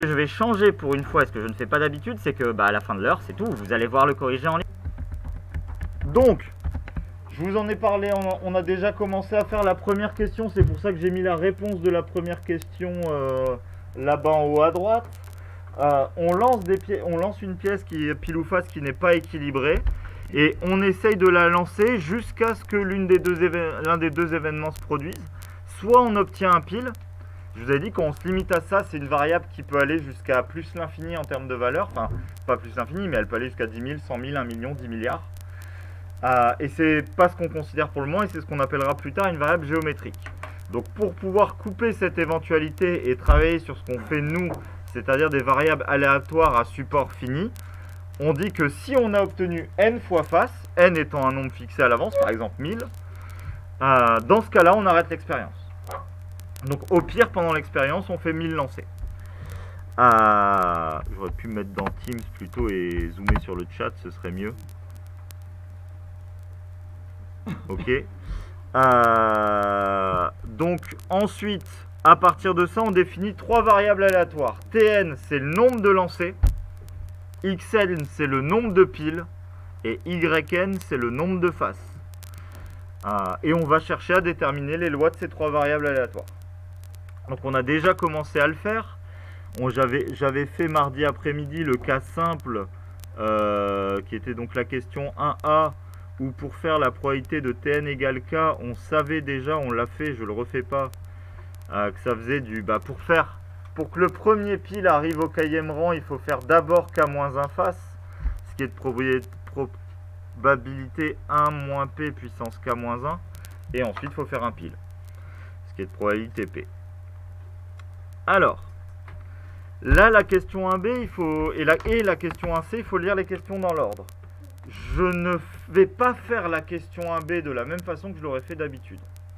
je vais changer pour une fois, ce que je ne fais pas d'habitude, c'est que à la fin de l'heure, c'est tout, vous allez voir le corrigé en ligne. Donc, je vous en ai parlé, on a déjà commencé à faire la première question, c'est pour ça que j'ai mis la réponse de la première question là-bas en haut à droite. On lance une pièce qui est pile ou face qui n'est pas équilibrée, et on essaye de la lancer jusqu'à ce que l'un des deux événements se produise. Soit on obtient un pile. Je vous ai dit qu'on se limite à ça, c'est une variable qui peut aller jusqu'à plus l'infini en termes de valeur. Enfin, pas plus l'infini, mais elle peut aller jusqu'à 10 000, 100 000, 1 million, 10 milliards. Et c'est pas ce qu'on considère pour le moment, et c'est ce qu'on appellera plus tard une variable géométrique. Donc pour pouvoir couper cette éventualité et travailler sur ce qu'on fait nous, c'est-à-dire des variables aléatoires à support fini, on dit que si on a obtenu n fois face, n étant un nombre fixé à l'avance, par exemple 1000, dans ce cas-là, on arrête l'expérience. Donc au pire, pendant l'expérience, on fait 1000 lancers. J'aurais pu me mettre dans Teams plutôt et zoomer sur le chat, ce serait mieux. Ok. Donc ensuite, à partir de ça, on définit trois variables aléatoires. Tn, c'est le nombre de lancers. Xn, c'est le nombre de piles. Et Yn, c'est le nombre de faces. Et on va chercher à déterminer les lois de ces trois variables aléatoires. Donc on a déjà commencé à le faire. J'avais fait mardi après-midi le cas simple qui était donc la question 1A, où pour faire la probabilité de Tn égale K, on savait déjà, on l'a fait, je ne le refais pas, que ça faisait du... pour que le premier pile arrive au kème rang, il faut faire d'abord K-1 face, ce qui est de probabilité 1 moins P puissance K-1, et ensuite il faut faire un pile, ce qui est de probabilité P. Alors, là la question 1B et la question 1C, il faut lire les questions dans l'ordre. Je ne vais pas faire la question 1B de la même façon que je l'aurais fait d'habitude.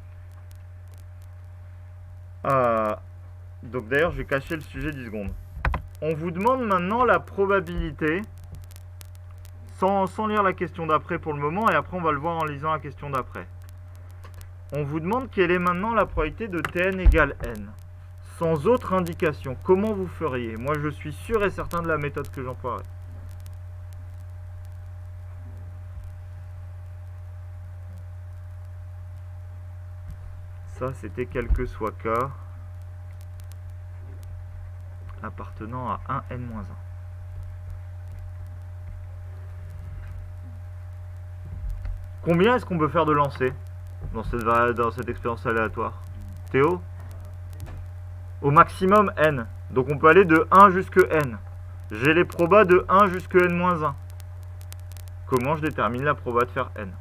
Donc d'ailleurs, je vais cacher le sujet 10 secondes. On vous demande maintenant la probabilité, sans lire la question d'après pour le moment, et après on va le voir en lisant la question d'après. On vous demande quelle est maintenant la probabilité de Tn égale n. Sans autre indication, comment vous feriez? Moi, je suis sûr et certain de la méthode que j'emploierai. Ça, c'était quel que soit k appartenant à 1n-1. Combien est-ce qu'on peut faire de lancers dans cette expérience aléatoire? Théo? Au maximum n. Donc on peut aller de 1 jusque n. J'ai les probas de 1 jusque n-1. Comment je détermine la proba de faire n?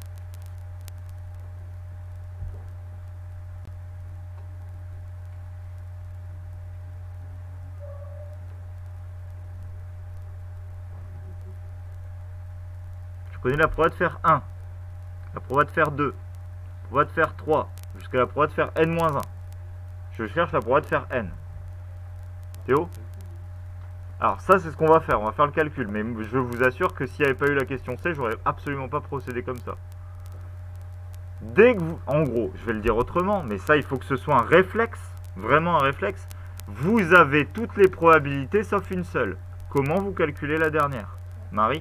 Je connais la proba de faire 1, la proba de faire 2, la proba de faire 3, jusqu'à la proba de faire n-1. Je cherche la proba de faire n. Théo? Alors ça, c'est ce qu'on va faire. On va faire le calcul. Mais je vous assure que s'il n'y avait pas eu la question C, j'aurais absolument pas procédé comme ça. Dès que vous... En gros, je vais le dire autrement, mais ça, il faut que ce soit un réflexe. Vraiment un réflexe. Vous avez toutes les probabilités sauf une seule. Comment vous calculez la dernière? Marie?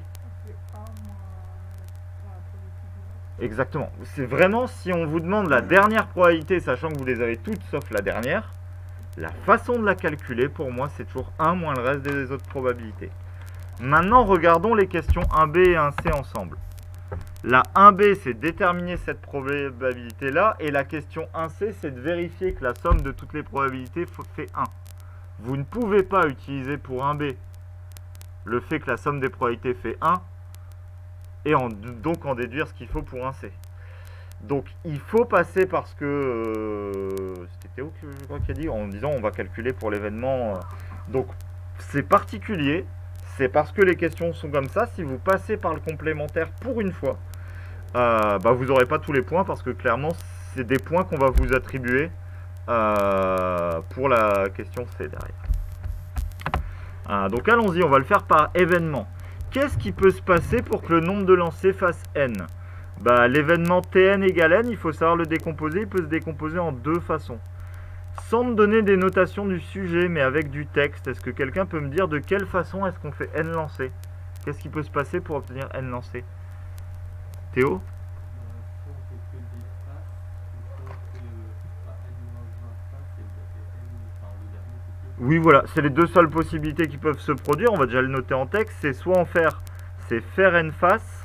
Exactement. C'est vraiment, si on vous demande la dernière probabilité, sachant que vous les avez toutes sauf la dernière, la façon de la calculer, pour moi, c'est toujours 1 moins le reste des autres probabilités. Maintenant, regardons les questions 1B et 1C ensemble. La 1B, c'est déterminer cette probabilité-là, et la question 1C, c'est de vérifier que la somme de toutes les probabilités fait 1. Vous ne pouvez pas utiliser pour 1B le fait que la somme des probabilités fait 1, et donc en déduire ce qu'il faut pour un C. Donc il faut passer parce que c'était Théo que je crois qui a dit, en disant on va calculer pour l'événement. Donc c'est particulier, c'est parce que les questions sont comme ça. Si vous passez par le complémentaire pour une fois, vous n'aurez pas tous les points, parce que clairement c'est des points qu'on va vous attribuer pour la question C derrière. Donc allons-y, on va le faire par événement. Qu'est-ce qui peut se passer pour que le nombre de lancers fasse n? L'événement Tn égale n, il faut savoir le décomposer. Il peut se décomposer en deux façons. Sans me donner des notations du sujet, mais avec du texte, est-ce que quelqu'un peut me dire de quelle façon est-ce qu'on fait n lancé? Qu'est-ce qui peut se passer pour obtenir n lancé? Théo? Oui, voilà, c'est les deux seules possibilités qui peuvent se produire. On va déjà le noter en texte. C'est soit en faire, c'est faire n faces,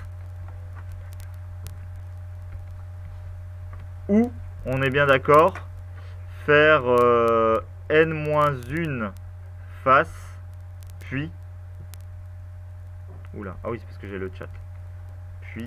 ou, on est bien d'accord, faire n-1 face, puis, oula, ah oui, c'est parce que j'ai le chat, puis,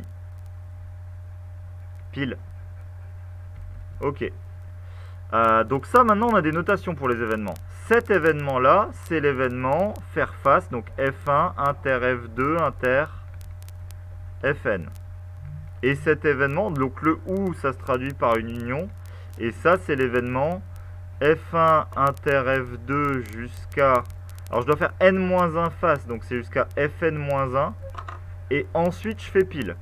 pile. Ok. Donc ça, maintenant, on a des notations pour les événements. Cet événement-là, c'est l'événement faire face, donc F1, inter F2, inter Fn. Et cet événement, donc le OU, ça se traduit par une union. Et ça, c'est l'événement F1, inter F2 jusqu'à... Alors, je dois faire n-1 face, donc c'est jusqu'à Fn-1. Et ensuite, je fais pile.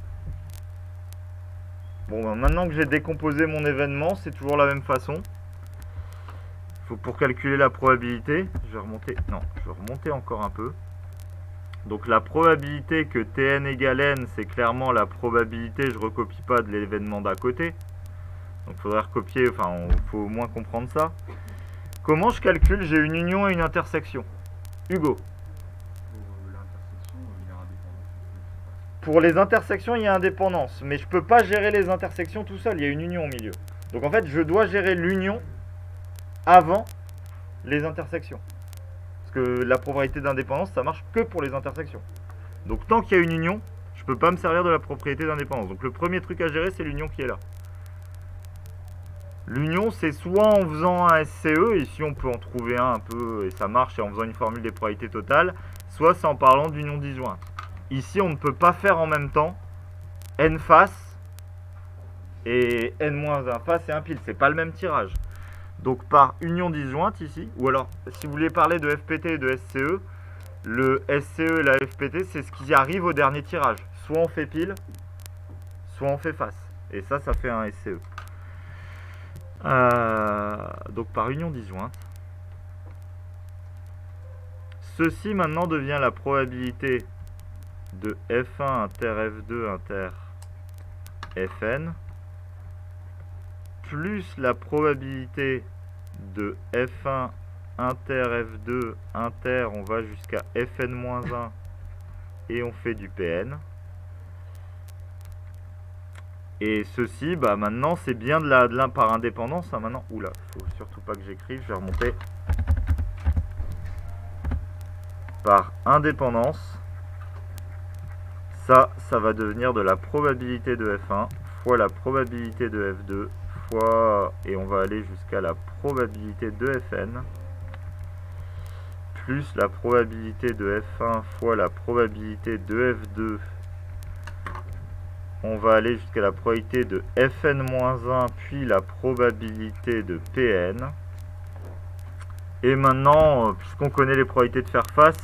Bon, ben, maintenant que j'ai décomposé mon événement, c'est toujours la même façon. Pour calculer la probabilité, je vais remonter. Non, je vais remonter encore un peu. Donc la probabilité que Tn égale n, c'est clairement la probabilité, je recopie pas de l'événement d'à côté. Donc il faudrait recopier, enfin il faut au moins comprendre ça. Comment je calcule? J'ai une union et une intersection. Hugo. Pour les intersections, il y a indépendance, mais je peux pas gérer les intersections tout seul, il y a une union au milieu. Donc en fait, je dois gérer l'union avant les intersections. Parce que la probabilité d'indépendance, ça marche que pour les intersections. Donc tant qu'il y a une union, je peux pas me servir de la propriété d'indépendance. Donc le premier truc à gérer, c'est l'union qui est là. L'union, c'est soit en faisant un SCE, ici on peut en trouver un peu, et ça marche, et en faisant une formule des probabilités totales, soit c'est en parlant d'union disjointe. Ici, on ne peut pas faire en même temps n face et n-1 face et un pile. C'est pas le même tirage. Donc par union disjointe ici, ou alors si vous voulez parler de FPT et de SCE, le SCE et la FPT, c'est ce qui arrive au dernier tirage. Soit on fait pile, soit on fait face. Et ça, ça fait un SCE. Donc par union disjointe. Ceci maintenant devient la probabilité de F1 inter F2 inter Fn plus la probabilité de F1 inter F2 inter, on va jusqu'à Fn-1 et on fait du Pn. Et ceci, bah maintenant c'est bien de l'un par indépendance. Hein, maintenant, oula, faut surtout pas que j'écrive, je vais remonter. Par indépendance, ça va devenir de la probabilité de F1 fois la probabilité de F2 fois, et on va aller jusqu'à la probabilité de Fn plus la probabilité de F1 fois la probabilité de F2. On va aller jusqu'à la probabilité de Fn-1 puis la probabilité de Pn. Et maintenant, puisqu'on connaît les probabilités de faire face,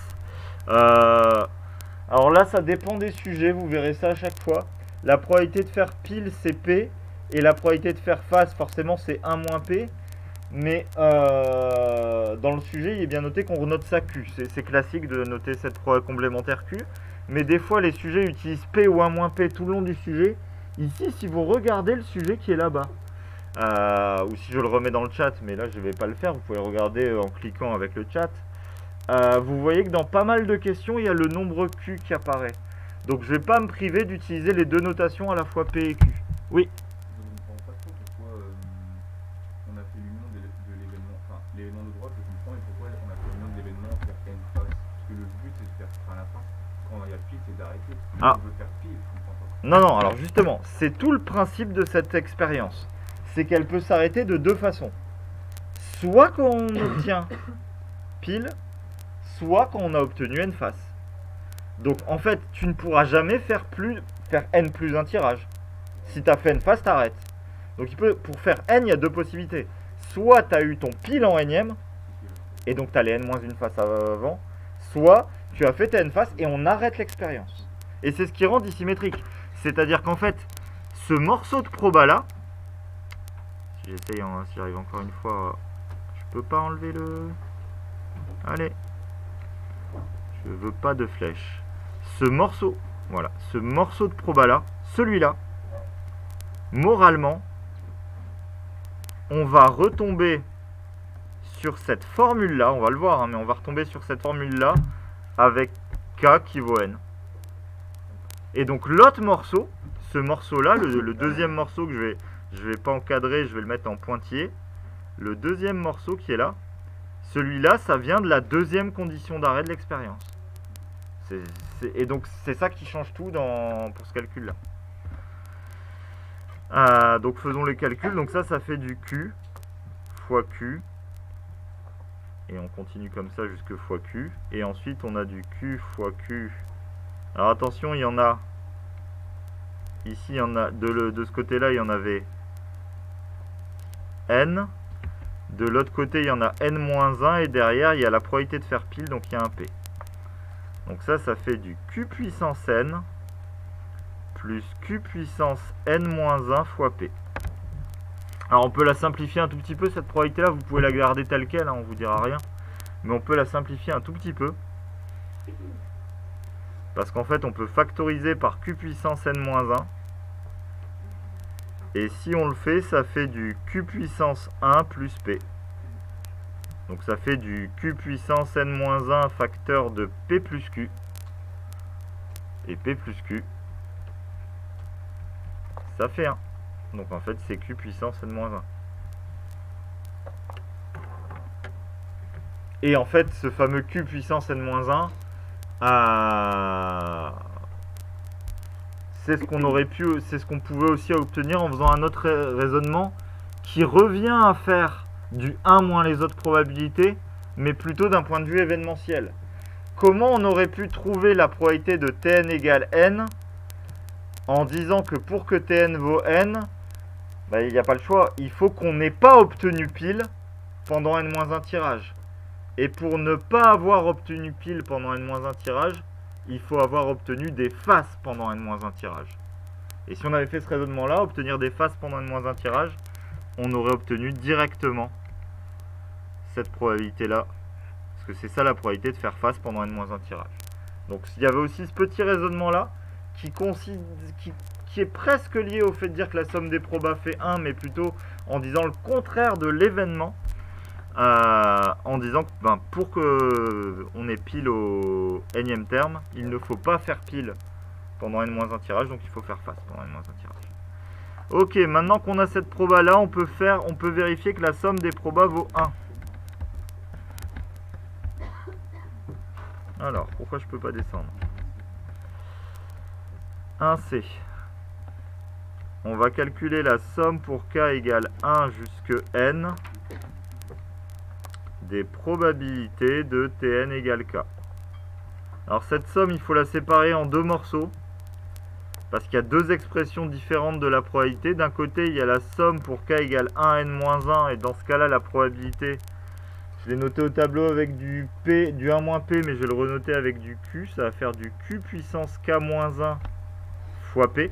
alors là ça dépend des sujets, vous verrez ça à chaque fois. La probabilité de faire pile c'est P, et la probabilité de faire face forcément c'est 1 moins P. Mais dans le sujet il est bien noté qu'on renote ça Q. C'est classique de noter cette probabilité complémentaire Q. Mais des fois les sujets utilisent P ou 1 moins P tout le long du sujet. Ici si vous regardez le sujet qui est là-bas, ou si je le remets dans le chat, mais là je ne vais pas le faire, vous pouvez regarder en cliquant avec le chat. Vous voyez que dans pas mal de questions il y a le nombre Q qui apparaît. Donc je ne vais pas me priver d'utiliser les deux notations à la fois P et Q. Oui. Je ne comprends pas trop pourquoi on a fait l'union de l'événement, enfin l'événement de droite je comprends, et pourquoi on a fait l'union de l'événement faire n face. Parce que le but c'est de faire à la fin, quand il y a pile c'est d'arrêter. Ah. On veut faire pile, je comprends pas. Non, non, alors justement, c'est tout le principe de cette expérience. C'est qu'elle peut s'arrêter de deux façons. Soit quand on obtient pile, soit quand on a obtenu n face. Donc en fait, tu ne pourras jamais faire n plus un tirage. Si tu as fait n face, t'arrêtes. Donc pour faire n, il y a deux possibilités. Soit tu as eu ton pile en nème, et donc tu as les n-1 face avant, soit tu as fait ta n face et on arrête l'expérience. Et c'est ce qui rend dissymétrique. C'est-à-dire qu'en fait, ce morceau de proba là, Si j'essaye, si j'arrive encore une fois, je peux pas enlever le... Allez. Je veux pas de flèche. Ce morceau, voilà, ce morceau de proba là, celui-là, moralement, on va retomber sur cette formule là, on va le voir, hein, mais on va retomber sur cette formule là avec K qui vaut N. Et donc l'autre morceau, ce morceau là, le deuxième morceau que je vais pas encadrer, je vais le mettre en pointillé. Le deuxième morceau qui est là, celui-là, ça vient de la deuxième condition d'arrêt de l'expérience. Et donc c'est ça qui change tout pour ce calcul là. Donc faisons les calculs. Donc ça fait du Q fois Q. Et on continue comme ça jusque fois Q. Et ensuite on a du Q fois Q. Alors attention, il y en a. Ici, il y en a. De ce côté-là, il y en avait N. De l'autre côté, il y en a N-1. Et derrière, il y a la probabilité de faire pile. Donc il y a un P. Donc ça fait du Q puissance N plus Q puissance N-1 fois P. Alors on peut la simplifier un tout petit peu cette probabilité là, vous pouvez la garder telle quelle, hein, on vous dira rien. Mais on peut la simplifier un tout petit peu. Parce qu'en fait on peut factoriser par Q puissance N-1. Et si on le fait, ça fait du Q puissance 1 plus P. Donc ça fait du Q puissance N-1 facteur de P plus Q. Et P plus Q, ça fait 1. Donc en fait c'est Q puissance N-1. Et en fait ce fameux Q puissance N-1, c'est ce qu'on pouvait aussi obtenir en faisant un autre raisonnement qui revient à faire du 1 moins les autres probabilités, mais plutôt d'un point de vue événementiel. Comment on aurait pu trouver la probabilité de Tn égale N en disant que pour que Tn vaut N, il n'y a pas le choix, il faut qu'on n'ait pas obtenu pile pendant N-1 tirage. Et pour ne pas avoir obtenu pile pendant N-1 tirage, il faut avoir obtenu des faces pendant N-1 tirage. Et si on avait fait ce raisonnement-là, obtenir des faces pendant N-1 tirage, on aurait obtenu directement cette probabilité-là. Parce que c'est ça la probabilité de faire face pendant N-1 tirage. Donc il y avait aussi ce petit raisonnement-là qui est presque lié au fait de dire que la somme des probas fait 1, mais plutôt en disant le contraire de l'événement. En disant que pour qu'on ait pile au nème terme, il ne faut pas faire pile pendant N-1 tirage, donc il faut faire face pendant N-1 tirage. Ok, maintenant qu'on a cette proba là, on peut vérifier que la somme des probas vaut 1. Alors, pourquoi je peux pas descendre? 1C. On va calculer la somme pour K égale 1 jusque N des probabilités de Tn égale K. Alors cette somme, il faut la séparer en deux morceaux. Parce qu'il y a deux expressions différentes de la probabilité. D'un côté, il y a la somme pour K égale 1 N-1. Et dans ce cas-là, la probabilité, je l'ai noté au tableau avec du P, du 1 moins P, mais je vais le renoter avec du Q. Ça va faire du Q puissance K moins 1 fois P.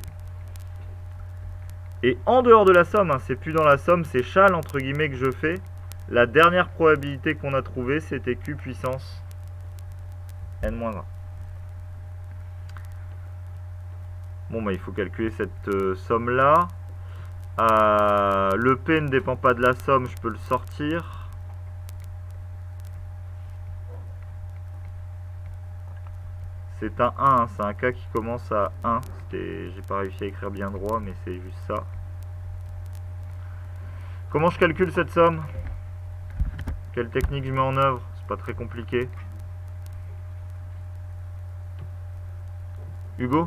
Et en dehors de la somme, hein, c'est plus dans la somme, c'est châle entre guillemets que je fais. La dernière probabilité qu'on a trouvée, c'était Q puissance N-1. Bon, il faut calculer cette somme-là. Le P ne dépend pas de la somme, je peux le sortir. C'est un 1, hein, c'est un K qui commence à 1. J'ai pas réussi à écrire bien droit, mais c'est juste ça. Comment je calcule cette somme? Quelle technique je mets en œuvre? C'est pas très compliqué. Hugo?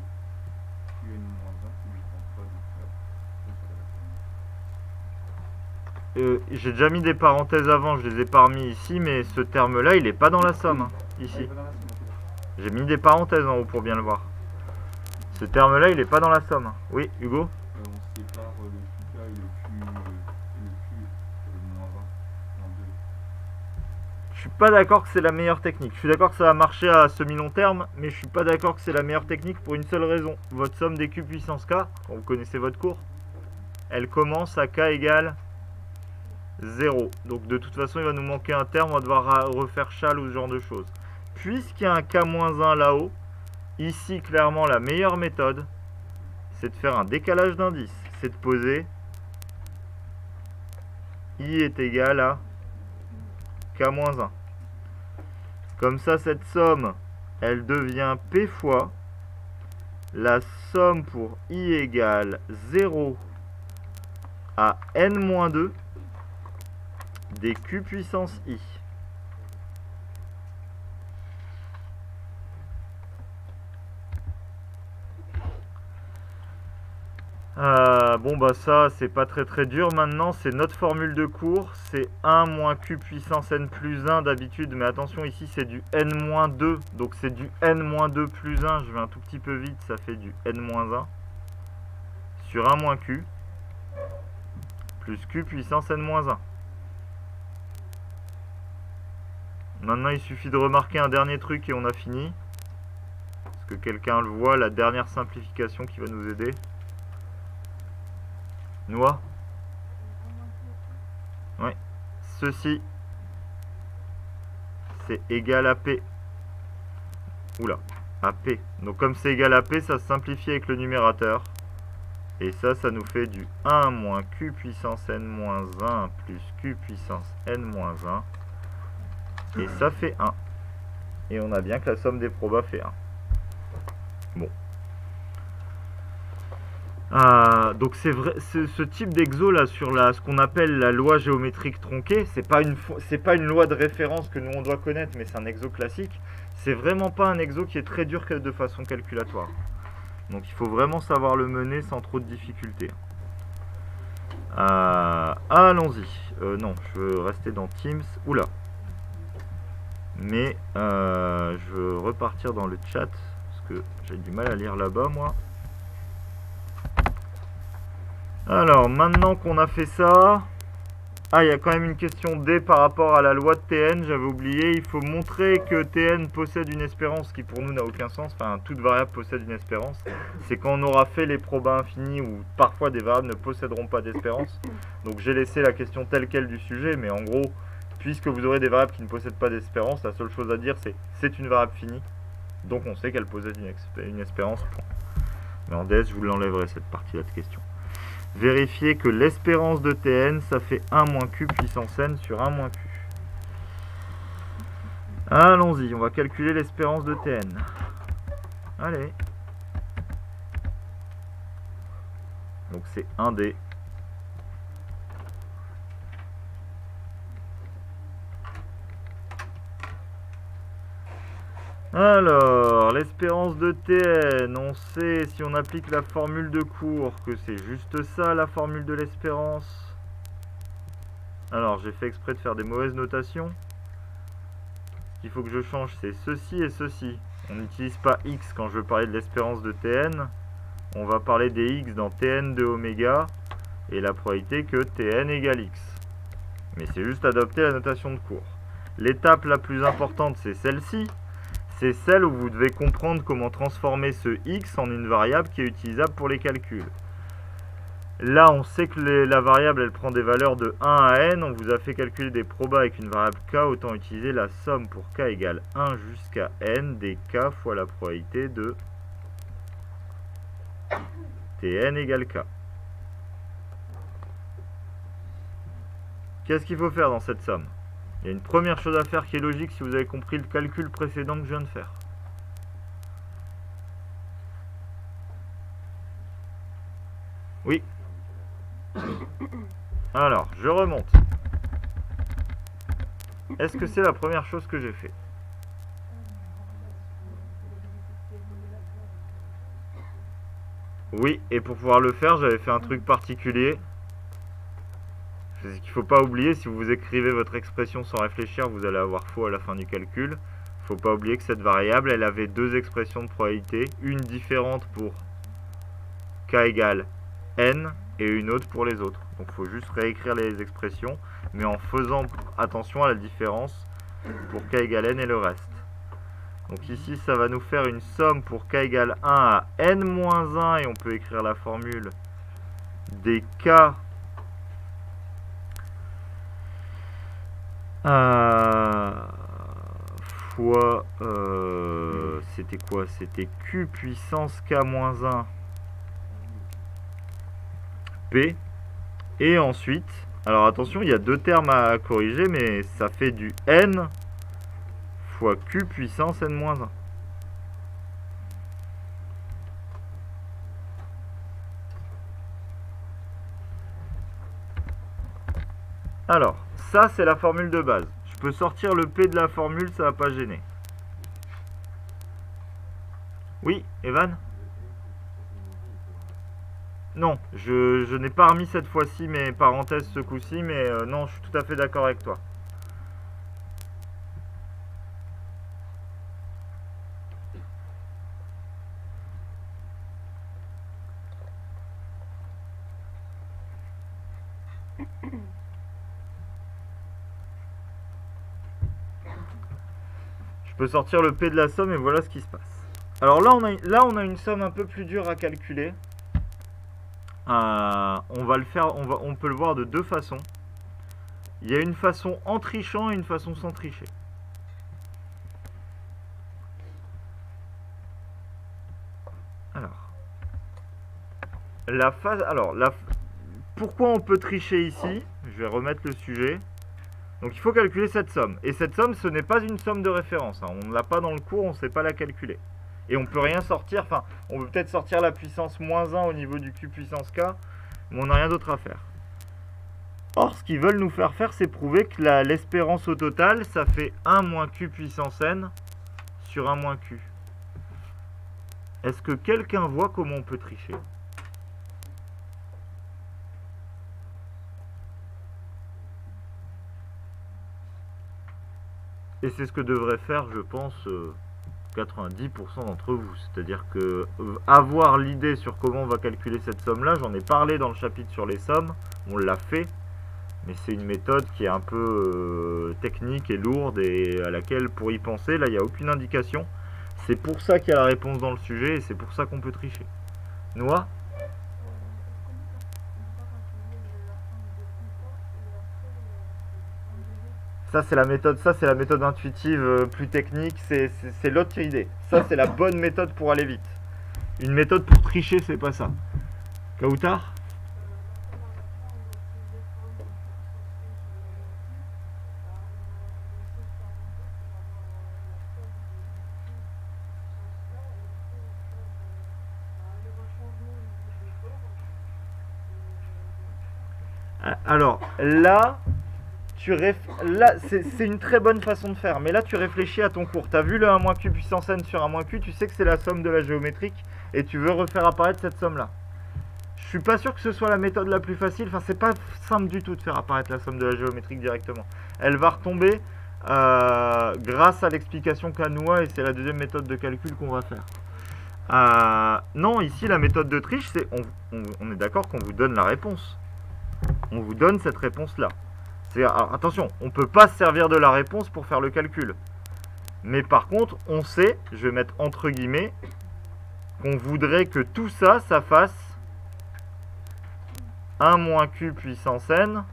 J'ai déjà mis des parenthèses avant, je les ai pas remis ici, mais ce terme-là, il n'est pas dans la somme, hein, ici. J'ai mis des parenthèses en haut pour bien le voir. Ce terme-là, il n'est pas dans la somme. Oui, Hugo? On sépare le QK et le Q le moins 20 en deux. Je suis pas d'accord que c'est la meilleure technique. Je suis d'accord que ça va marcher à semi-long terme, mais je suis pas d'accord que c'est la meilleure technique pour une seule raison. Votre somme des Q puissance K, quand vous connaissez votre cours, elle commence à k égale 0. Donc de toute façon, il va nous manquer un terme, on va devoir refaire shall ou ce genre de choses. Puisqu'il y a un k-1 là-haut, ici, clairement, la meilleure méthode, c'est de faire un décalage d'indice. C'est de poser i est égal à k-1. Comme ça, cette somme, elle devient p fois la somme pour i égale 0 à n-2 des q puissance i. Bon bah ça c'est pas très dur. Maintenant c'est notre formule de cours, c'est 1 moins q puissance n plus 1 d'habitude, mais attention ici c'est du n-2, donc c'est du n-2 plus 1, je vais un tout petit peu vite, ça fait du n-1 sur 1 moins q plus q puissance n-1. Maintenant il suffit de remarquer un dernier truc et on a fini. Est-ce que quelqu'un le voit, la dernière simplification qui va nous aider? Noix. Oui. Ceci, c'est égal à P. Oula, à P. Donc comme c'est égal à P, ça se simplifie avec le numérateur. Et ça nous fait du 1 moins Q puissance N-1 plus Q puissance N-1. Et ça fait 1. Et on a bien que la somme des probas fait 1. Bon. Donc c'est vrai, ce type d'exo là sur ce qu'on appelle la loi géométrique tronquée, c'est pas une loi de référence que nous on doit connaître, mais c'est un exo classique. C'est vraiment pas un exo qui est très dur de façon calculatoire. Donc il faut vraiment savoir le mener sans trop de difficultés. Allons-y. Non, je veux rester dans Teams. Oula. Mais je veux repartir dans le chat parce que j'ai du mal à lire là-bas moi. Alors, maintenant qu'on a fait ça... Ah, il y a quand même une question D par rapport à la loi de Tn, j'avais oublié. Il faut montrer que Tn possède une espérance, qui pour nous n'a aucun sens. Enfin, toute variable possède une espérance. C'est quand on aura fait les probas infinis, où parfois des variables ne posséderont pas d'espérance. Donc j'ai laissé la question telle quelle du sujet, mais en gros, puisque vous aurez des variables qui ne possèdent pas d'espérance, la seule chose à dire c'est une variable finie. Donc on sait qu'elle possède une espérance. Mais en DS, je vous l'enlèverai cette partie-là de question. Vérifiez que l'espérance de Tn, ça fait 1 moins Q puissance n sur 1 moins Q. Allons-y, on va calculer l'espérance de Tn. Allez. Donc c'est 1D. Alors, l'espérance de Tn, on sait si on applique la formule de cours que c'est juste ça la formule de l'espérance. Alors, j'ai fait exprès de faire des mauvaises notations. Ce qu'il faut que je change, c'est ceci et ceci. On n'utilise pas x quand je veux parler de l'espérance de Tn. On va parler des x dans Tn de oméga et la probabilité que Tn égale x. Mais c'est juste adopter la notation de cours. L'étape la plus importante, c'est celle-ci. C'est celle où vous devez comprendre comment transformer ce x en une variable qui est utilisable pour les calculs. Là, on sait que la variable, elle prend des valeurs de 1 à n. On vous a fait calculer des probas avec une variable k. Autant utiliser la somme pour k égale 1 jusqu'à n des k fois la probabilité de Tn égale k. Qu'est-ce qu'il faut faire dans cette somme ? Il y a une première chose à faire qui est logique si vous avez compris le calcul précédent que je viens de faire. Oui. Alors, je remonte. Est-ce que c'est la première chose que j'ai fait? Oui, et pour pouvoir le faire, j'avais fait un truc particulier. Ce qu'il ne faut pas oublier, si vous écrivez votre expression sans réfléchir, vous allez avoir faux à la fin du calcul. Il ne faut pas oublier que cette variable, elle avait deux expressions de probabilité, une différente pour k égale n et une autre pour les autres. Donc il faut juste réécrire les expressions, mais en faisant attention à la différence pour k égale n et le reste. Donc ici, ça va nous faire une somme pour k égale 1 à n-1, et on peut écrire la formule des K fois c'était quoi? C'était Q puissance K-1 P. Et ensuite, alors attention, il y a deux termes à corriger, mais ça fait du N fois Q puissance N-1. Alors, ça c'est la formule de base. Je peux sortir le P de la formule, ça va pas gêner. Oui, Evan? Non, je n'ai pas remis cette fois-ci mes parenthèses ce coup-ci, mais non, je suis tout à fait d'accord avec toi. Je peux sortir le P de la somme et voilà ce qui se passe. Alors là, on a une somme un peu plus dure à calculer. On va le faire, on peut le voir de deux façons. Il y a une façon en trichant et une façon sans tricher. Pourquoi on peut tricher ici? Je vais remettre le sujet. Donc il faut calculer cette somme. Et cette somme, ce n'est pas une somme de référence. On ne l'a pas dans le cours, on ne sait pas la calculer. Et on peut rien sortir. Enfin, on peut peut-être sortir la puissance moins 1 au niveau du Q puissance K, mais on n'a rien d'autre à faire. Or, ce qu'ils veulent nous faire faire, c'est prouver que l'espérance au total, ça fait 1 moins Q puissance N sur 1 moins Q. Est-ce que quelqu'un voit comment on peut tricher? Et c'est ce que devrait faire, je pense, 90% d'entre vous. C'est-à-dire que avoir l'idée sur comment on va calculer cette somme-là, j'en ai parlé dans le chapitre sur les sommes, on l'a fait, mais c'est une méthode qui est un peu technique et lourde et à laquelle, pour y penser, là, il n'y a aucune indication. C'est pour ça qu'il y a la réponse dans le sujet et c'est pour ça qu'on peut tricher. Noah ? Ça c'est la méthode intuitive plus technique, c'est l'autre idée. Ça c'est la bonne méthode pour aller vite. Une méthode pour tricher, c'est pas ça. Kautar? Alors là, c'est une très bonne façon de faire, mais là tu réfléchis à ton cours. Tu as vu le 1 Q puissance n sur 1 Q, tu sais que c'est la somme de la géométrique et tu veux refaire apparaître cette somme là. Je suis pas sûr que ce soit la méthode la plus facile, enfin c'est pas simple du tout de faire apparaître la somme de la géométrique directement. Elle va retomber grâce à l'explication qu'a Noah et c'est la deuxième méthode de calcul qu'on va faire. Non, ici la méthode de triche, c'est on est d'accord qu'on vous donne la réponse. On vous donne cette réponse là. Alors, attention, on ne peut pas se servir de la réponse pour faire le calcul. Mais par contre, on sait, je vais mettre entre guillemets, qu'on voudrait que tout ça, ça fasse 1 moins Q puissance n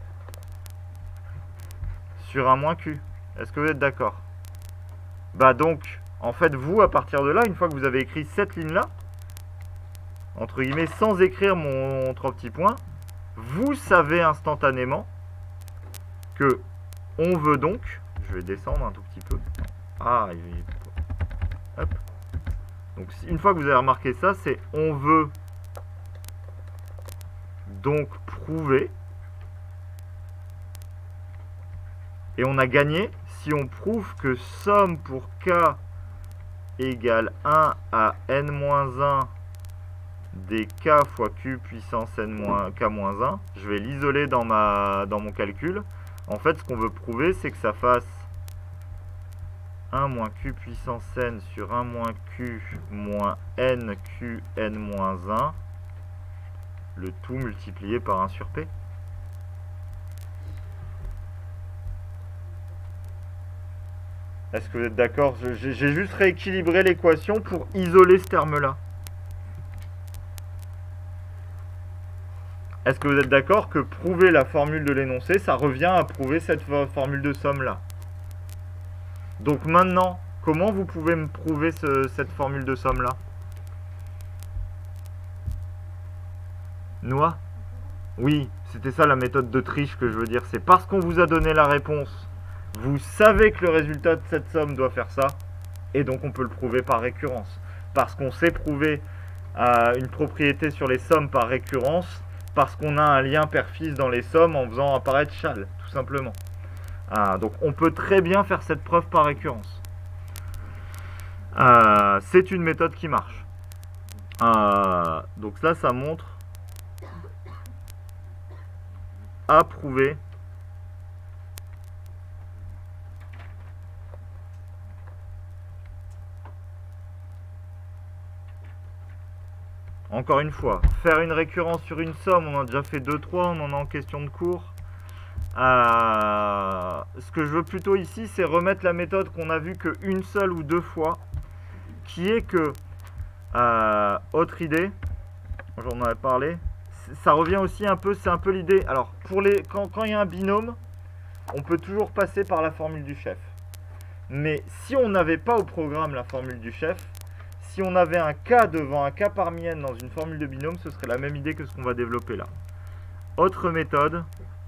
sur 1 moins Q. Est-ce que vous êtes d'accord? Bah donc, en fait, vous, à partir de là, une fois que vous avez écrit cette ligne-là, entre guillemets, sans écrire mon 3 petits points, vous savez instantanément que on veut donc, je vais descendre un tout petit peu, hop. Donc une fois que vous avez remarqué ça, c'est on veut donc prouver, et on a gagné si on prouve que somme pour k égale 1 à n-1 des k fois q puissance k-1, je vais l'isoler dans mon calcul. En fait, ce qu'on veut prouver, c'est que ça fasse 1 moins q puissance n sur 1 moins q moins n q n-1, le tout multiplié par 1 sur p. Est-ce que vous êtes d'accord? J'ai juste rééquilibré l'équation pour isoler ce terme-là. Est-ce que vous êtes d'accord que prouver la formule de l'énoncé, ça revient à prouver cette formule de somme-là? Donc maintenant, comment vous pouvez me prouver cette formule de somme-là? Noix? Oui, c'était ça la méthode de triche que je veux dire. C'est parce qu'on vous a donné la réponse, vous savez que le résultat de cette somme doit faire ça, et donc on peut le prouver par récurrence. Parce qu'on sait prouver une propriété sur les sommes par récurrence, parce qu'on a un lien père-fils dans les sommes en faisant apparaître châle, tout simplement. Donc on peut très bien faire cette preuve par récurrence. C'est une méthode qui marche. Donc là, ça montre à prouver encore une fois, faire une récurrence sur une somme, on en a déjà fait 2-3, on en a en question de cours. Ce que je veux plutôt ici, c'est remettre la méthode qu'on a vue qu'une seule ou deux fois, qui est que, autre idée, j'en avais parlé, ça revient aussi un peu, c'est un peu l'idée, alors quand il y a un binôme, on peut toujours passer par la formule du chef. Mais si on n'avait pas au programme la formule du chef, si on avait un K devant un K parmi n dans une formule de binôme, ce serait la même idée que ce qu'on va développer là. Autre méthode,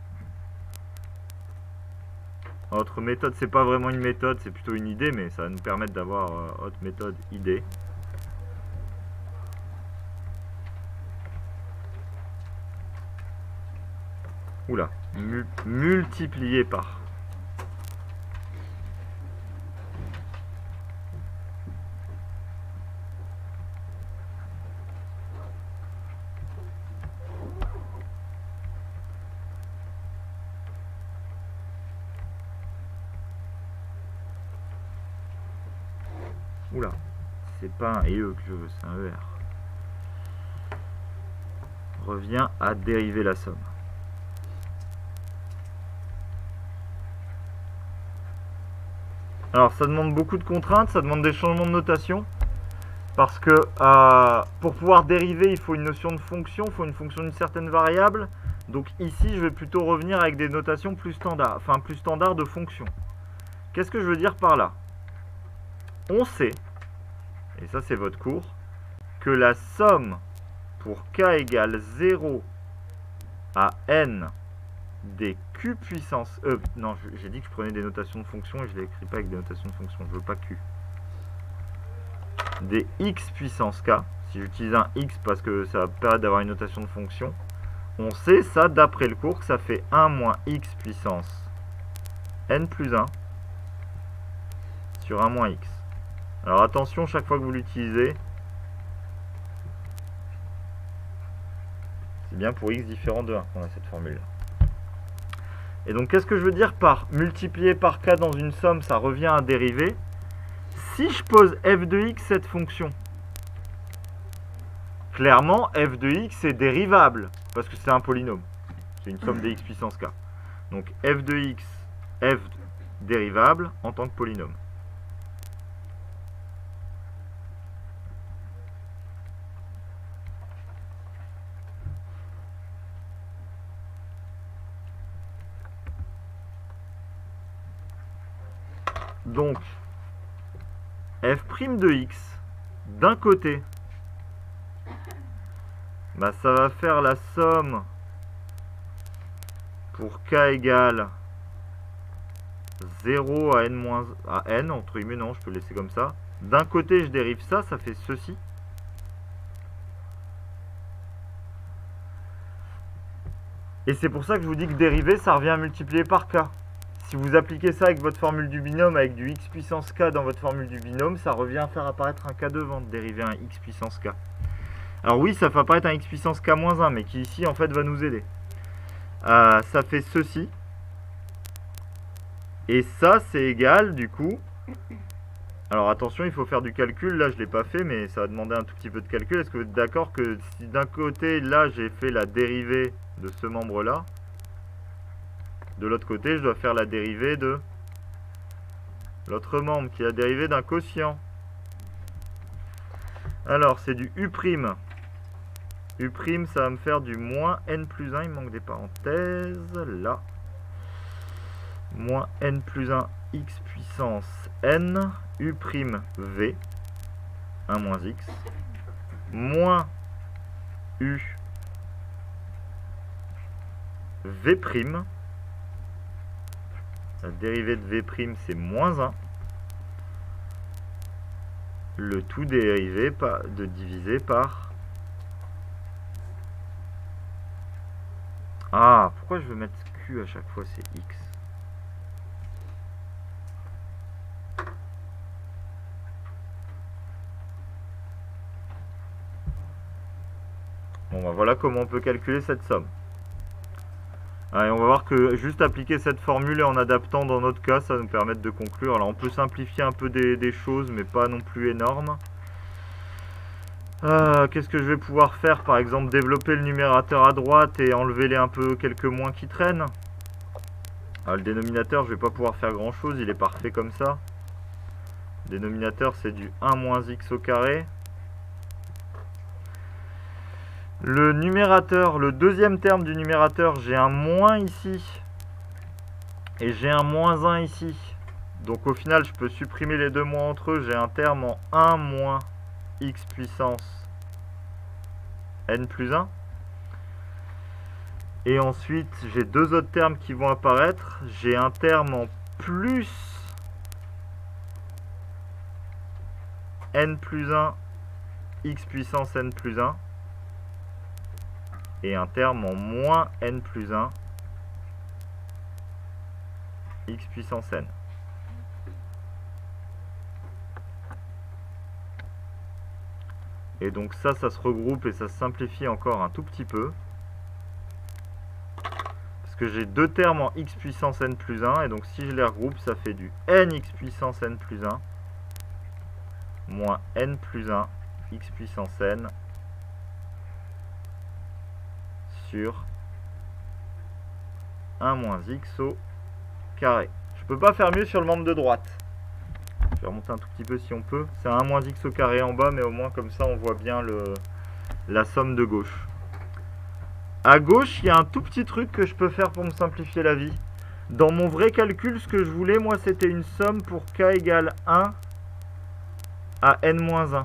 c'est pas vraiment une méthode, c'est plutôt une idée, mais ça va nous permettre d'avoir autre méthode idée. Oula, multiplié par. Oula, c'est pas un EE que je veux, c'est un ER. Revient à dériver la somme. Alors ça demande beaucoup de contraintes, ça demande des changements de notation. Parce que pour pouvoir dériver, il faut une notion de fonction, il faut une fonction d'une certaine variable. Donc ici, je vais plutôt revenir avec des notations plus standards, enfin plus standards de fonction. Qu'est-ce que je veux dire par là? On sait, et ça c'est votre cours, que la somme pour k égale 0 à n des q puissance non, j'ai dit que je prenais des notations de fonction et je ne l'ai écrit pas avec des notations de fonction, je veux pas q. Des x puissance k, si j'utilise un x parce que ça va permettre d'avoir une notation de fonction, on sait ça d'après le cours que ça fait 1 moins x puissance n plus 1 sur 1 moins x. Alors attention, chaque fois que vous l'utilisez, c'est bien pour x différent de 1 qu'on a cette formule là. Et donc qu'est-ce que je veux dire par multiplier par k dans une somme, ça revient à dériver. Si je pose f de x cette fonction, clairement f de x est dérivable, parce que c'est un polynôme. C'est une somme des x puissance k. Donc f de x, f dérivable en tant que polynôme. Donc, f' de x, d'un côté, bah, ça va faire la somme pour k égale 0 à n moins à n, entre guillemets, non, je peux le laisser comme ça. D'un côté, je dérive ça, ça fait ceci. Et c'est pour ça que je vous dis que dériver, ça revient à multiplier par k. Si vous appliquez ça avec votre formule du binôme, avec du x puissance k dans votre formule du binôme, ça revient à faire apparaître un k devant, de dériver un x puissance k. Alors oui, ça fait apparaître un x puissance k moins 1, mais qui ici en fait va nous aider. Ça fait ceci. Et ça, c'est égal du coup. Alors attention, il faut faire du calcul. Là, je ne l'ai pas fait, mais ça va demander un tout petit peu de calcul. Est-ce que vous êtes d'accord que si d'un côté, là, j'ai fait la dérivée de ce membre-là, de l'autre côté, je dois faire la dérivée de l'autre membre, qui est la dérivée d'un quotient. Alors, c'est du U'. U', ça va me faire du moins n plus 1. Il me manque des parenthèses. Là. Moins n plus 1 x puissance n. U', v. 1 moins x. Moins u v'. La dérivée de v' c'est moins 1. Le tout dérivé de divisé par... Ah, pourquoi je veux mettre q à chaque fois, c'est x. Bon, bah voilà comment on peut calculer cette somme. Allez, on va voir que juste appliquer cette formule et en adaptant dans notre cas, ça va nous permettre de conclure. Alors on peut simplifier un peu des choses, mais pas non plus énorme. Qu'est-ce que je vais pouvoir faire? Par exemple, développer le numérateur à droite et enlever un peu quelques moins qui traînent. Le dénominateur, je vais pas pouvoir faire grand chose, il est parfait comme ça. Le dénominateur, c'est du 1 moins x au carré. Le numérateur, le deuxième terme du numérateur, j'ai un moins ici. Et j'ai un moins 1 ici. Donc au final, je peux supprimer les deux moins entre eux. J'ai un terme en 1 moins x puissance n plus 1. Et ensuite, j'ai deux autres termes qui vont apparaître. J'ai un terme en plus n plus 1 x puissance n plus 1. Et un terme en moins n plus 1 x puissance n. Et donc ça se regroupe et ça se simplifie encore un tout petit peu. Parce que j'ai deux termes en x puissance n plus 1. Et donc si je les regroupe, ça fait du nx puissance n plus 1 moins n plus 1 x puissance n sur 1 moins x au carré. Je peux pas faire mieux sur le membre de droite. Je vais remonter un tout petit peu si on peut. C'est 1 moins x au carré en bas, mais au moins comme ça on voit bien la somme de gauche. À gauche, il y a un tout petit truc que je peux faire pour me simplifier la vie. Dans mon vrai calcul, ce que je voulais, moi, c'était une somme pour k égale 1 à n-1.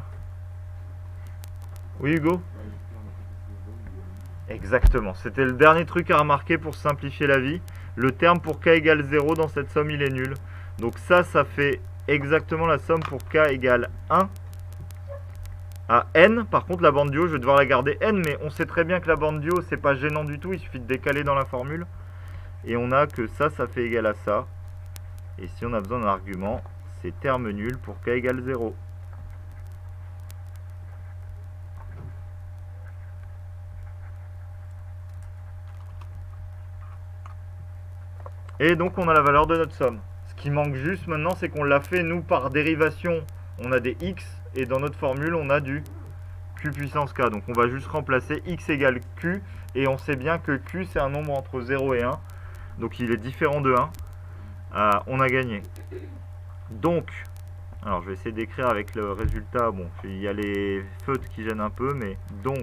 Oui, Hugo ? Exactement, c'était le dernier truc à remarquer pour simplifier la vie. Le terme pour k égale 0 dans cette somme, il est nul. Donc ça fait exactement la somme pour k égale 1 à n. Par contre, la bande du haut, je vais devoir la garder n, mais on sait très bien que la bande du haut, c'est pas gênant du tout. Il suffit de décaler dans la formule. Et on a que ça fait égal à ça. Et si on a besoin d'un argument, c'est terme nul pour k égale 0. Et donc on a la valeur de notre somme. Ce qui manque juste maintenant, c'est qu'on l'a fait nous par dérivation. On a des x et dans notre formule on a du q puissance k. Donc on va juste remplacer x égale q. Et on sait bien que q c'est un nombre entre 0 et 1. Donc il est différent de 1. On a gagné. Donc, alors je vais essayer d'écrire avec le résultat. Bon, il y a les feutres qui gênent un peu, mais donc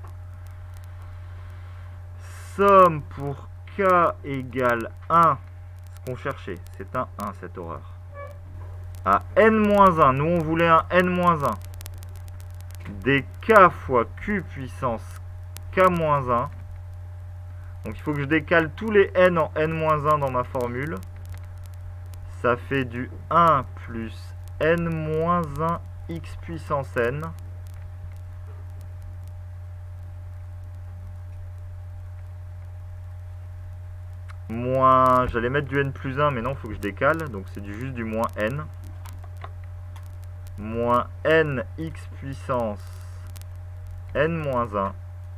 somme pour k égale 1, ce qu'on cherchait, c'est un 1 cette horreur, à n-1, nous on voulait un n-1, des k fois q puissance k-1, donc il faut que je décale tous les n en n-1 dans ma formule, ça fait du 1 plus n-1 x puissance n, moins, j'allais mettre du n plus 1, mais non, il faut que je décale, donc c'est juste du moins n. Moins n x puissance n moins 1.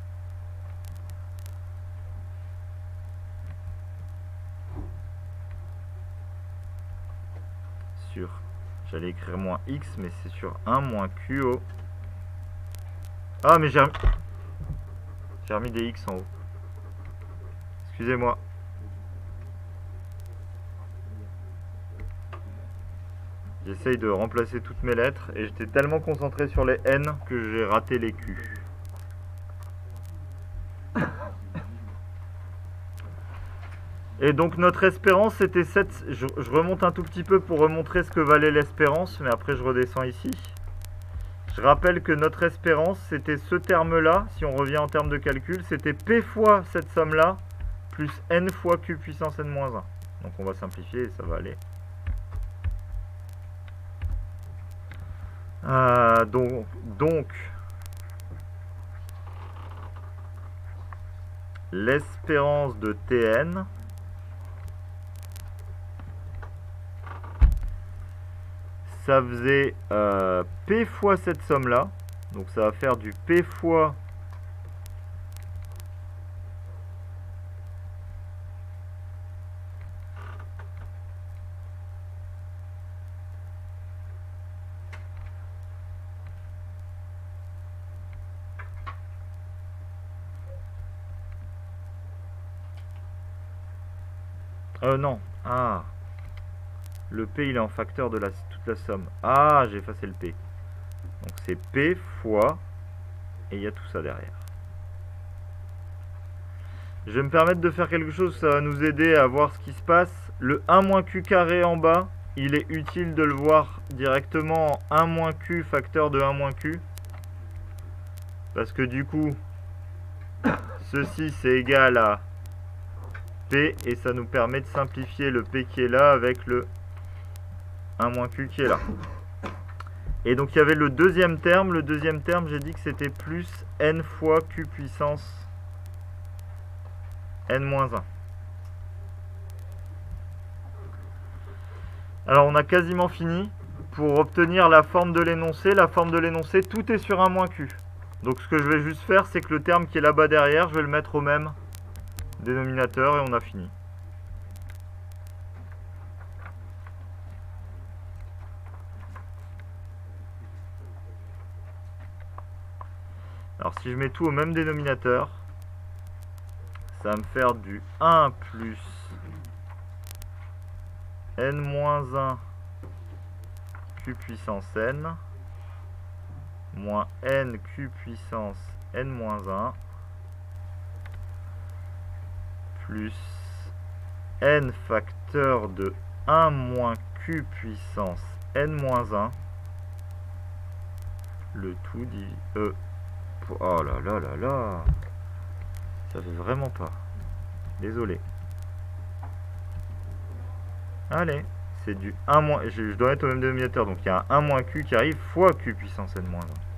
Sur, j'allais écrire moins x, mais c'est sur 1 moins qo. Ah, mais j'ai remis des x en haut. Excusez-moi. J'essaye de remplacer toutes mes lettres et j'étais tellement concentré sur les N que j'ai raté les Q. Et donc notre espérance c'était 7. Je remonte un tout petit peu pour remontrer ce que valait l'espérance, mais après je redescends ici. Je rappelle que notre espérance c'était ce terme-là, si on revient en termes de calcul, c'était P fois cette somme-là, plus N fois Q puissance N-1. Donc on va simplifier et ça va aller. Donc l'espérance de Tn ça faisait P fois cette somme là, donc ça va faire du P fois non, ah, le P il est en facteur de toute la somme. Ah, j'ai effacé le P. Donc c'est P fois, et il y a tout ça derrière. Je vais me permettre de faire quelque chose, ça va nous aider à voir ce qui se passe. Le 1 moins Q carré en bas, il est utile de le voir directement en 1 moins Q facteur de 1 moins Q. Parce que du coup, ceci c'est égal à P, et ça nous permet de simplifier le P qui est là avec le 1 moins Q qui est là. Et donc il y avait le deuxième terme. Le deuxième terme, j'ai dit que c'était plus N fois Q puissance N-1. Alors on a quasiment fini. Pour obtenir la forme de l'énoncé, tout est sur 1 moins Q. Donc ce que je vais juste faire, c'est que le terme qui est là-bas derrière, je vais le mettre au même dénominateur et on a fini. Alors si je mets tout au même dénominateur, ça va me faire du 1 plus n-1 q puissance n moins n q puissance n-1 plus n facteur de 1 moins q puissance n-1, le tout divisé oh là là là là, ça fait vraiment pas, désolé. Allez, c'est du 1 moins, je dois être au même dénominateur, donc il y a un 1 moins q qui arrive fois q puissance n-1.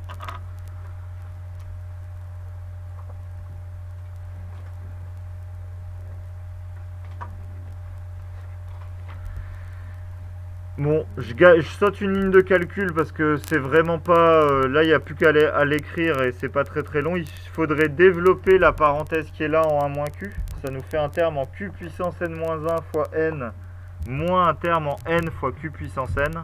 Bon, je saute une ligne de calcul parce que c'est vraiment pas... là, il n'y a plus qu'à l'écrire et c'est pas très long. Il faudrait développer la parenthèse qui est là en 1 moins q. Ça nous fait un terme en q puissance n-1 fois n, moins un terme en n fois q puissance n.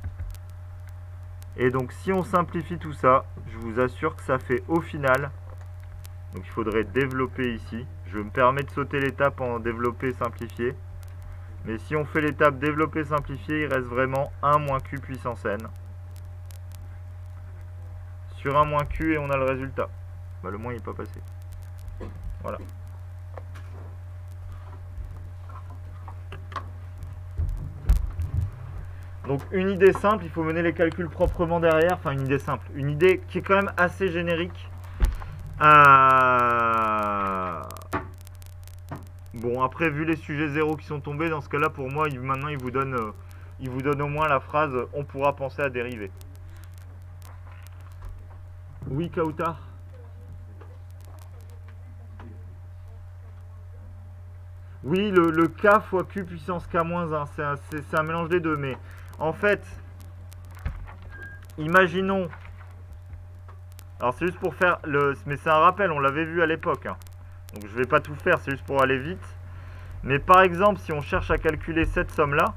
Et donc, si on simplifie tout ça, je vous assure que ça fait au final... Donc, il faudrait développer ici. Je me permets de sauter l'étape en développer, simplifier. Mais si on fait l'étape développer simplifier, il reste vraiment 1 moins q puissance n. Sur 1 moins q et on a le résultat. Bah, le moins il n'est pas passé. Voilà. Donc une idée simple, il faut mener les calculs proprement derrière. Enfin une idée simple. Une idée qui est quand même assez générique. Bon, après, vu les sujets zéro qui sont tombés, dans ce cas-là, pour moi, maintenant, il vous donne au moins la phrase « on pourra penser à dériver ». Oui, Kautar? Oui, le K fois Q puissance K-1, c'est un mélange des deux. Mais en fait, imaginons... Alors, c'est juste pour faire le... Mais c'est un rappel, on l'avait vu à l'époque, hein. Donc je ne vais pas tout faire, c'est juste pour aller vite. Mais par exemple, si on cherche à calculer cette somme-là,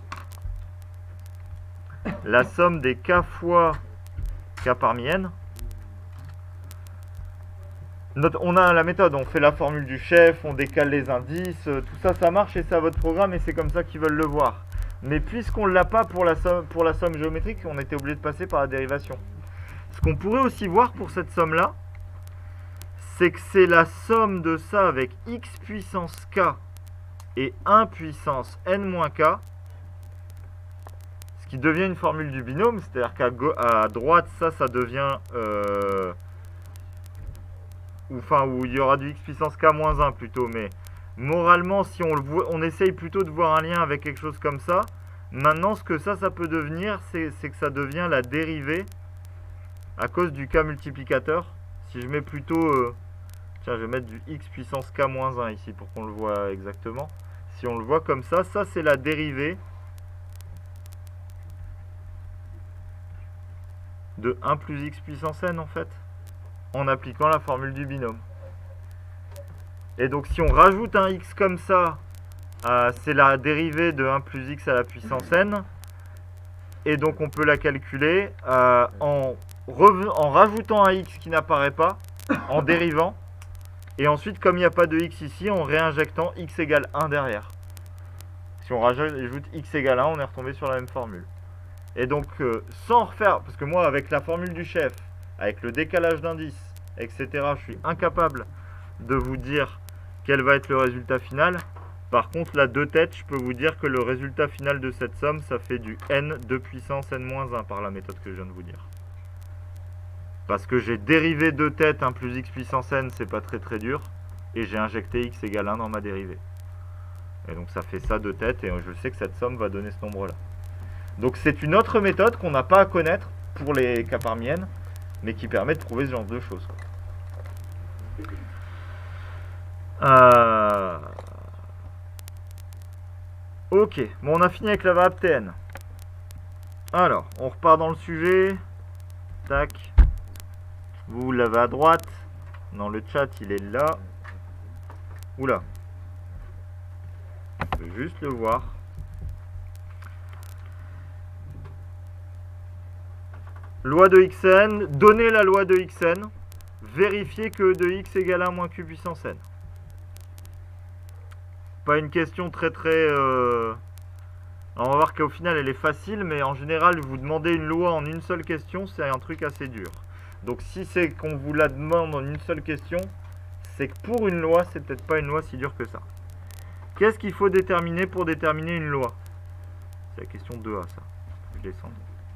la somme des K fois K parmi N, on a la méthode, on fait la formule du chef, on décale les indices, tout ça, ça marche et c'est à votre programme et c'est comme ça qu'ils veulent le voir. Mais puisqu'on ne l'a pas pour la somme géométrique, on était obligé de passer par la dérivation. Ce qu'on pourrait aussi voir pour cette somme-là, c'est que c'est la somme de ça avec x puissance k et 1 puissance n-k, ce qui devient une formule du binôme, c'est-à-dire qu'à droite, ça devient... où il y aura du x puissance k moins 1 plutôt, mais moralement, si on le voit, on essaye plutôt de voir un lien avec quelque chose comme ça. Maintenant, ce que ça peut devenir, c'est que ça devient la dérivée à cause du k multiplicateur. Si je mets plutôt... tiens, je vais mettre du x puissance k moins 1 ici pour qu'on le voit exactement. Si on le voit comme ça c'est la dérivée de 1 plus x puissance n en fait, en appliquant la formule du binôme. Et donc si on rajoute un x comme ça, c'est la dérivée de 1 plus x à la puissance n. Et donc on peut la calculer en rajoutant un x qui n'apparaît pas, en dérivant. Et ensuite, comme il n'y a pas de x ici, en réinjectant x égale 1 derrière. Si on rajoute x égale 1, on est retombé sur la même formule. Et donc, sans refaire, parce que moi, avec la formule du chef, avec le décalage d'indice, etc., je suis incapable de vous dire quel va être le résultat final. Par contre, la deux têtes, je peux vous dire que le résultat final de cette somme, ça fait du n de puissance n-1 par la méthode que je viens de vous dire. Parce que j'ai dérivé deux têtes, 1 plus x puissance n, c'est pas très dur. Et j'ai injecté x égale 1 dans ma dérivée. Et donc ça fait ça deux têtes, et je sais que cette somme va donner ce nombre-là. Donc c'est une autre méthode qu'on n'a pas à connaître pour les cas parmi n, mais qui permet de prouver ce genre de choses. Ok, bon on a fini avec la variable tn. Alors, on repart dans le sujet. Tac. Vous l'avez à droite. Dans le chat, il est là. Oula. On peut juste le voir. Loi de Xn. Donnez la loi de Xn. Vérifiez que E de x égale 1 moins q puissance n. Pas une question très... Alors, on va voir qu'au final, elle est facile, mais en général, vous demandez une loi en une seule question, c'est un truc assez dur. Donc si c'est qu'on vous la demande en une seule question, c'est que pour une loi, c'est peut-être pas une loi si dure que ça. Qu'est-ce qu'il faut déterminer pour déterminer une loi? C'est la question 2A, ça. Je descends.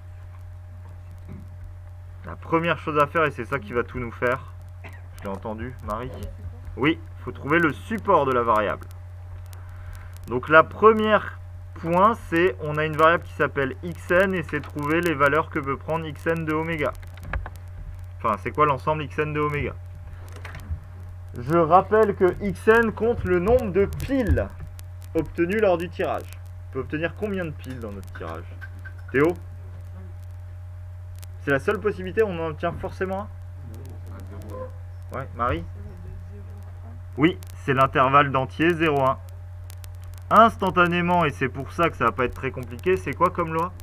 La première chose à faire, et c'est ça qui va tout nous faire, je l'ai entendu, Marie? Oui, il faut trouver le support de la variable. Donc la première point, c'est on a une variable qui s'appelle xn, et c'est trouver les valeurs que peut prendre xn de oméga. Enfin, c'est quoi l'ensemble xn de oméga? Je rappelle que xn compte le nombre de piles obtenues lors du tirage. On peut obtenir combien de piles dans notre tirage? Théo? C'est la seule possibilité, on en obtient forcément un? Ouais, Marie? Oui, c'est l'intervalle d'entier 0,1. Instantanément, et c'est pour ça que ça va pas être très compliqué, c'est quoi comme loi?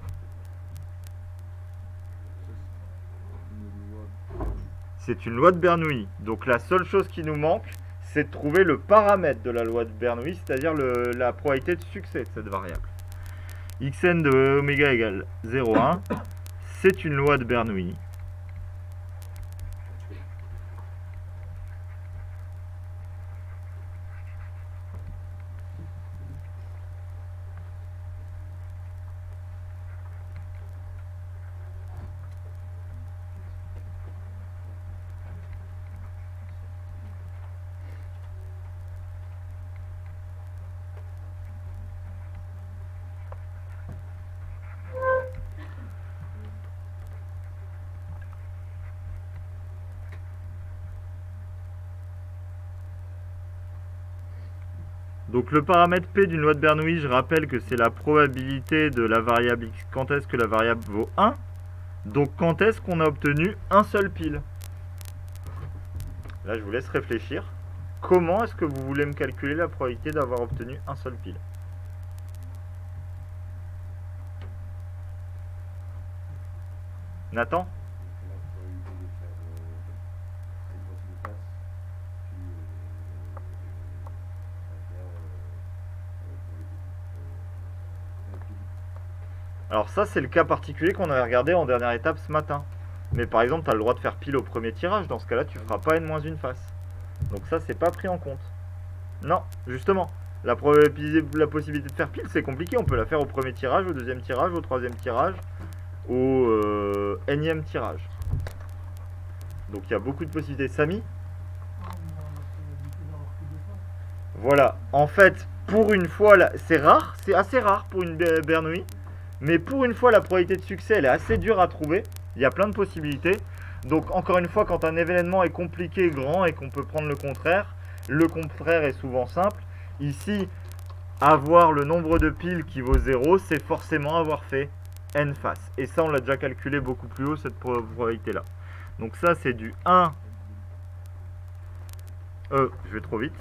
C'est une loi de Bernoulli. Donc la seule chose qui nous manque, c'est de trouver le paramètre de la loi de Bernoulli, c'est-à-dire la probabilité de succès de cette variable. Xn de oméga égale 0,1. C'est une loi de Bernoulli. Donc le paramètre P d'une loi de Bernoulli, je rappelle que c'est la probabilité de la variable x. Quand est-ce que la variable vaut 1? Donc quand est-ce qu'on a obtenu un seul pile? Là je vous laisse réfléchir. Comment est-ce que vous voulez me calculer la probabilité d'avoir obtenu un seul pile? Nathan? Alors ça c'est le cas particulier qu'on avait regardé en dernière étape ce matin. Mais par exemple tu as le droit de faire pile au premier tirage, dans ce cas là tu feras pas n-1 face. Donc ça c'est pas pris en compte. Non, justement, La possibilité de faire pile, c'est compliqué. On peut la faire au premier tirage, au deuxième tirage, au troisième tirage, au énième tirage. Donc il y a beaucoup de possibilités. Samy? Voilà. En fait, pour une fois, c'est rare, c'est assez rare pour une Bernoulli. Mais pour une fois, la probabilité de succès, elle est assez dure à trouver. Il y a plein de possibilités. Donc encore une fois, quand un événement est compliqué, grand et qu'on peut prendre le contraire est souvent simple. Ici, avoir le nombre de piles qui vaut 0, c'est forcément avoir fait n faces. Et ça, on l'a déjà calculé beaucoup plus haut, cette probabilité-là. Donc ça, c'est du 1. Je vais trop vite.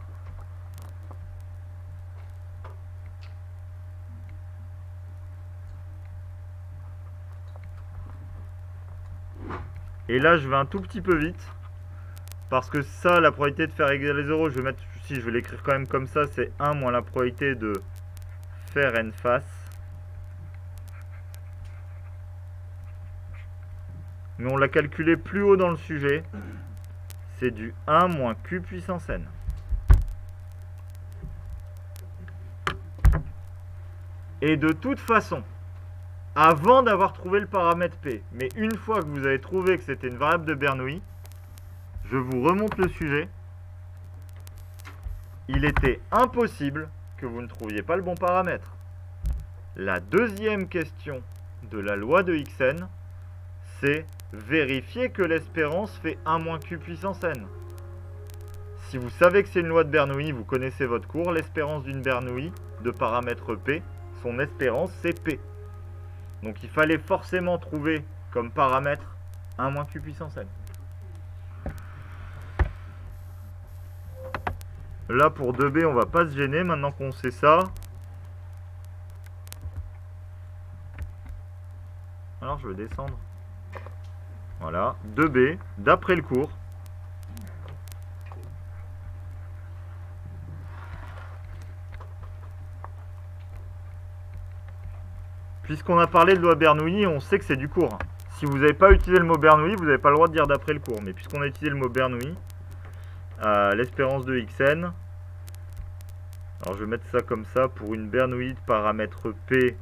Et là, je vais un tout petit peu vite. Parce que ça, la probabilité de faire égaler 0, je vais mettre, si je vais l'écrire quand même comme ça, c'est 1 moins la probabilité de faire n faces. Mais on l'a calculé plus haut dans le sujet. C'est du 1 moins q puissance n. Et de toute façon, avant d'avoir trouvé le paramètre P, mais une fois que vous avez trouvé que c'était une variable de Bernoulli, je vous remonte le sujet. Il était impossible que vous ne trouviez pas le bon paramètre. La deuxième question de la loi de Xn, c'est vérifier que l'espérance fait 1 moins q puissance n. Si vous savez que c'est une loi de Bernoulli, vous connaissez votre cours, l'espérance d'une Bernoulli de paramètre P, son espérance c'est P. Donc il fallait forcément trouver comme paramètre 1 moins q puissance n. Là pour 2b on va pas se gêner maintenant qu'on sait ça. Alors je vais descendre. Voilà, 2b d'après le cours. Puisqu'on a parlé de loi Bernoulli, on sait que c'est du cours. Si vous n'avez pas utilisé le mot Bernoulli, vous n'avez pas le droit de dire d'après le cours. Mais puisqu'on a utilisé le mot Bernoulli, l'espérance de Xn. Alors je vais mettre ça comme ça. Pour une Bernoulli de paramètre P,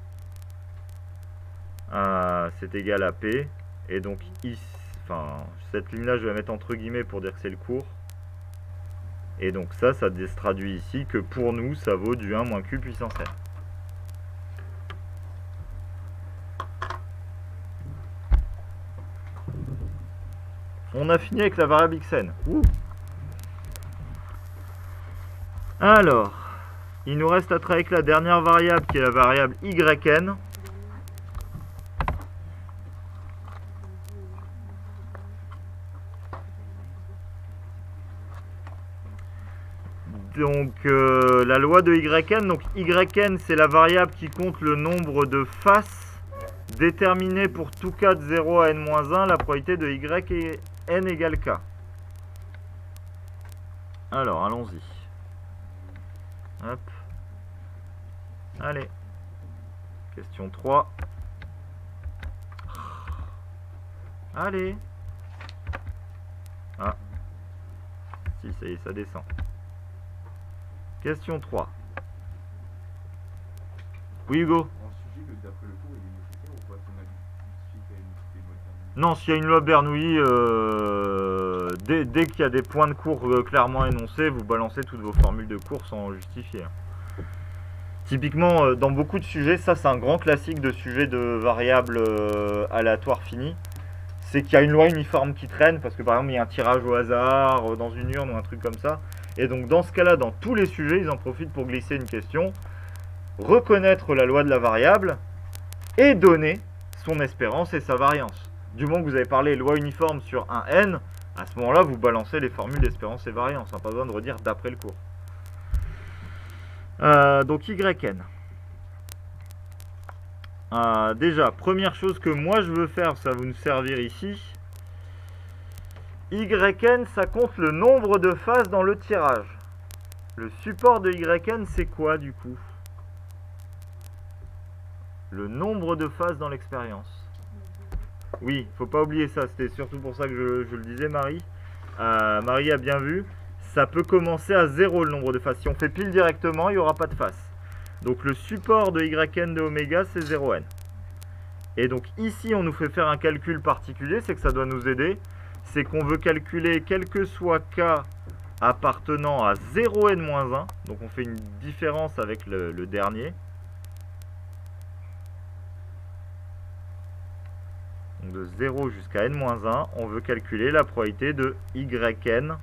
c'est égal à P. Et donc cette ligne-là, je vais la mettre entre guillemets pour dire que c'est le cours. Et donc ça se traduit ici que pour nous, ça vaut du 1 moins q puissance n. On a fini avec la variable xn. Alors, il nous reste à travailler avec la dernière variable qui est la variable yn. Donc la loi de yn, donc yn c'est la variable qui compte le nombre de faces déterminées pour tout cas de 0 à n-1, la probabilité de y est n égale k. Alors allons-y. Hop. Allez. Question 3. Allez. Ah. Si, ça y est, ça descend. Question 3. Oui, Hugo. En sujet, d'après le cours, il est nécessaire ou pas si on a justifié qu'il y a une loi Bernoulli? Non, s'il y a une loi Bernoulli, dès qu'il y a des points de cours clairement énoncés, vous balancez toutes vos formules de cours sans justifier. Typiquement, dans beaucoup de sujets, ça c'est un grand classique de sujet de variables aléatoires finies. C'est qu'il y a une loi uniforme qui traîne, parce que par exemple il y a un tirage au hasard dans une urne ou un truc comme ça. Et donc dans ce cas-là, dans tous les sujets, ils en profitent pour glisser une question, reconnaître la loi de la variable et donner son espérance et sa variance. Du moment que vous avez parlé loi uniforme sur un n, à ce moment-là, vous balancez les formules d'espérance et variance. Pas besoin de redire d'après le cours. Donc yn. Déjà, première chose que moi je veux faire, ça va nous servir ici. Yn, ça compte le nombre de phases dans le tirage. Le support de Yn, c'est quoi du coup? Le nombre de phases dans l'expérience. Oui, faut pas oublier ça, c'était surtout pour ça que je le disais, Marie. Marie a bien vu. ça peut commencer à 0 le nombre de faces. Si on fait pile directement, il n'y aura pas de face. Donc le support de yn de oméga, c'est 0n. Et donc ici, on nous fait faire un calcul particulier, c'est que ça doit nous aider. C'est qu'on veut calculer quel que soit k appartenant à 0n-1. Donc on fait une différence avec le dernier. Donc de 0 jusqu'à n-1, on veut calculer la probabilité de yn.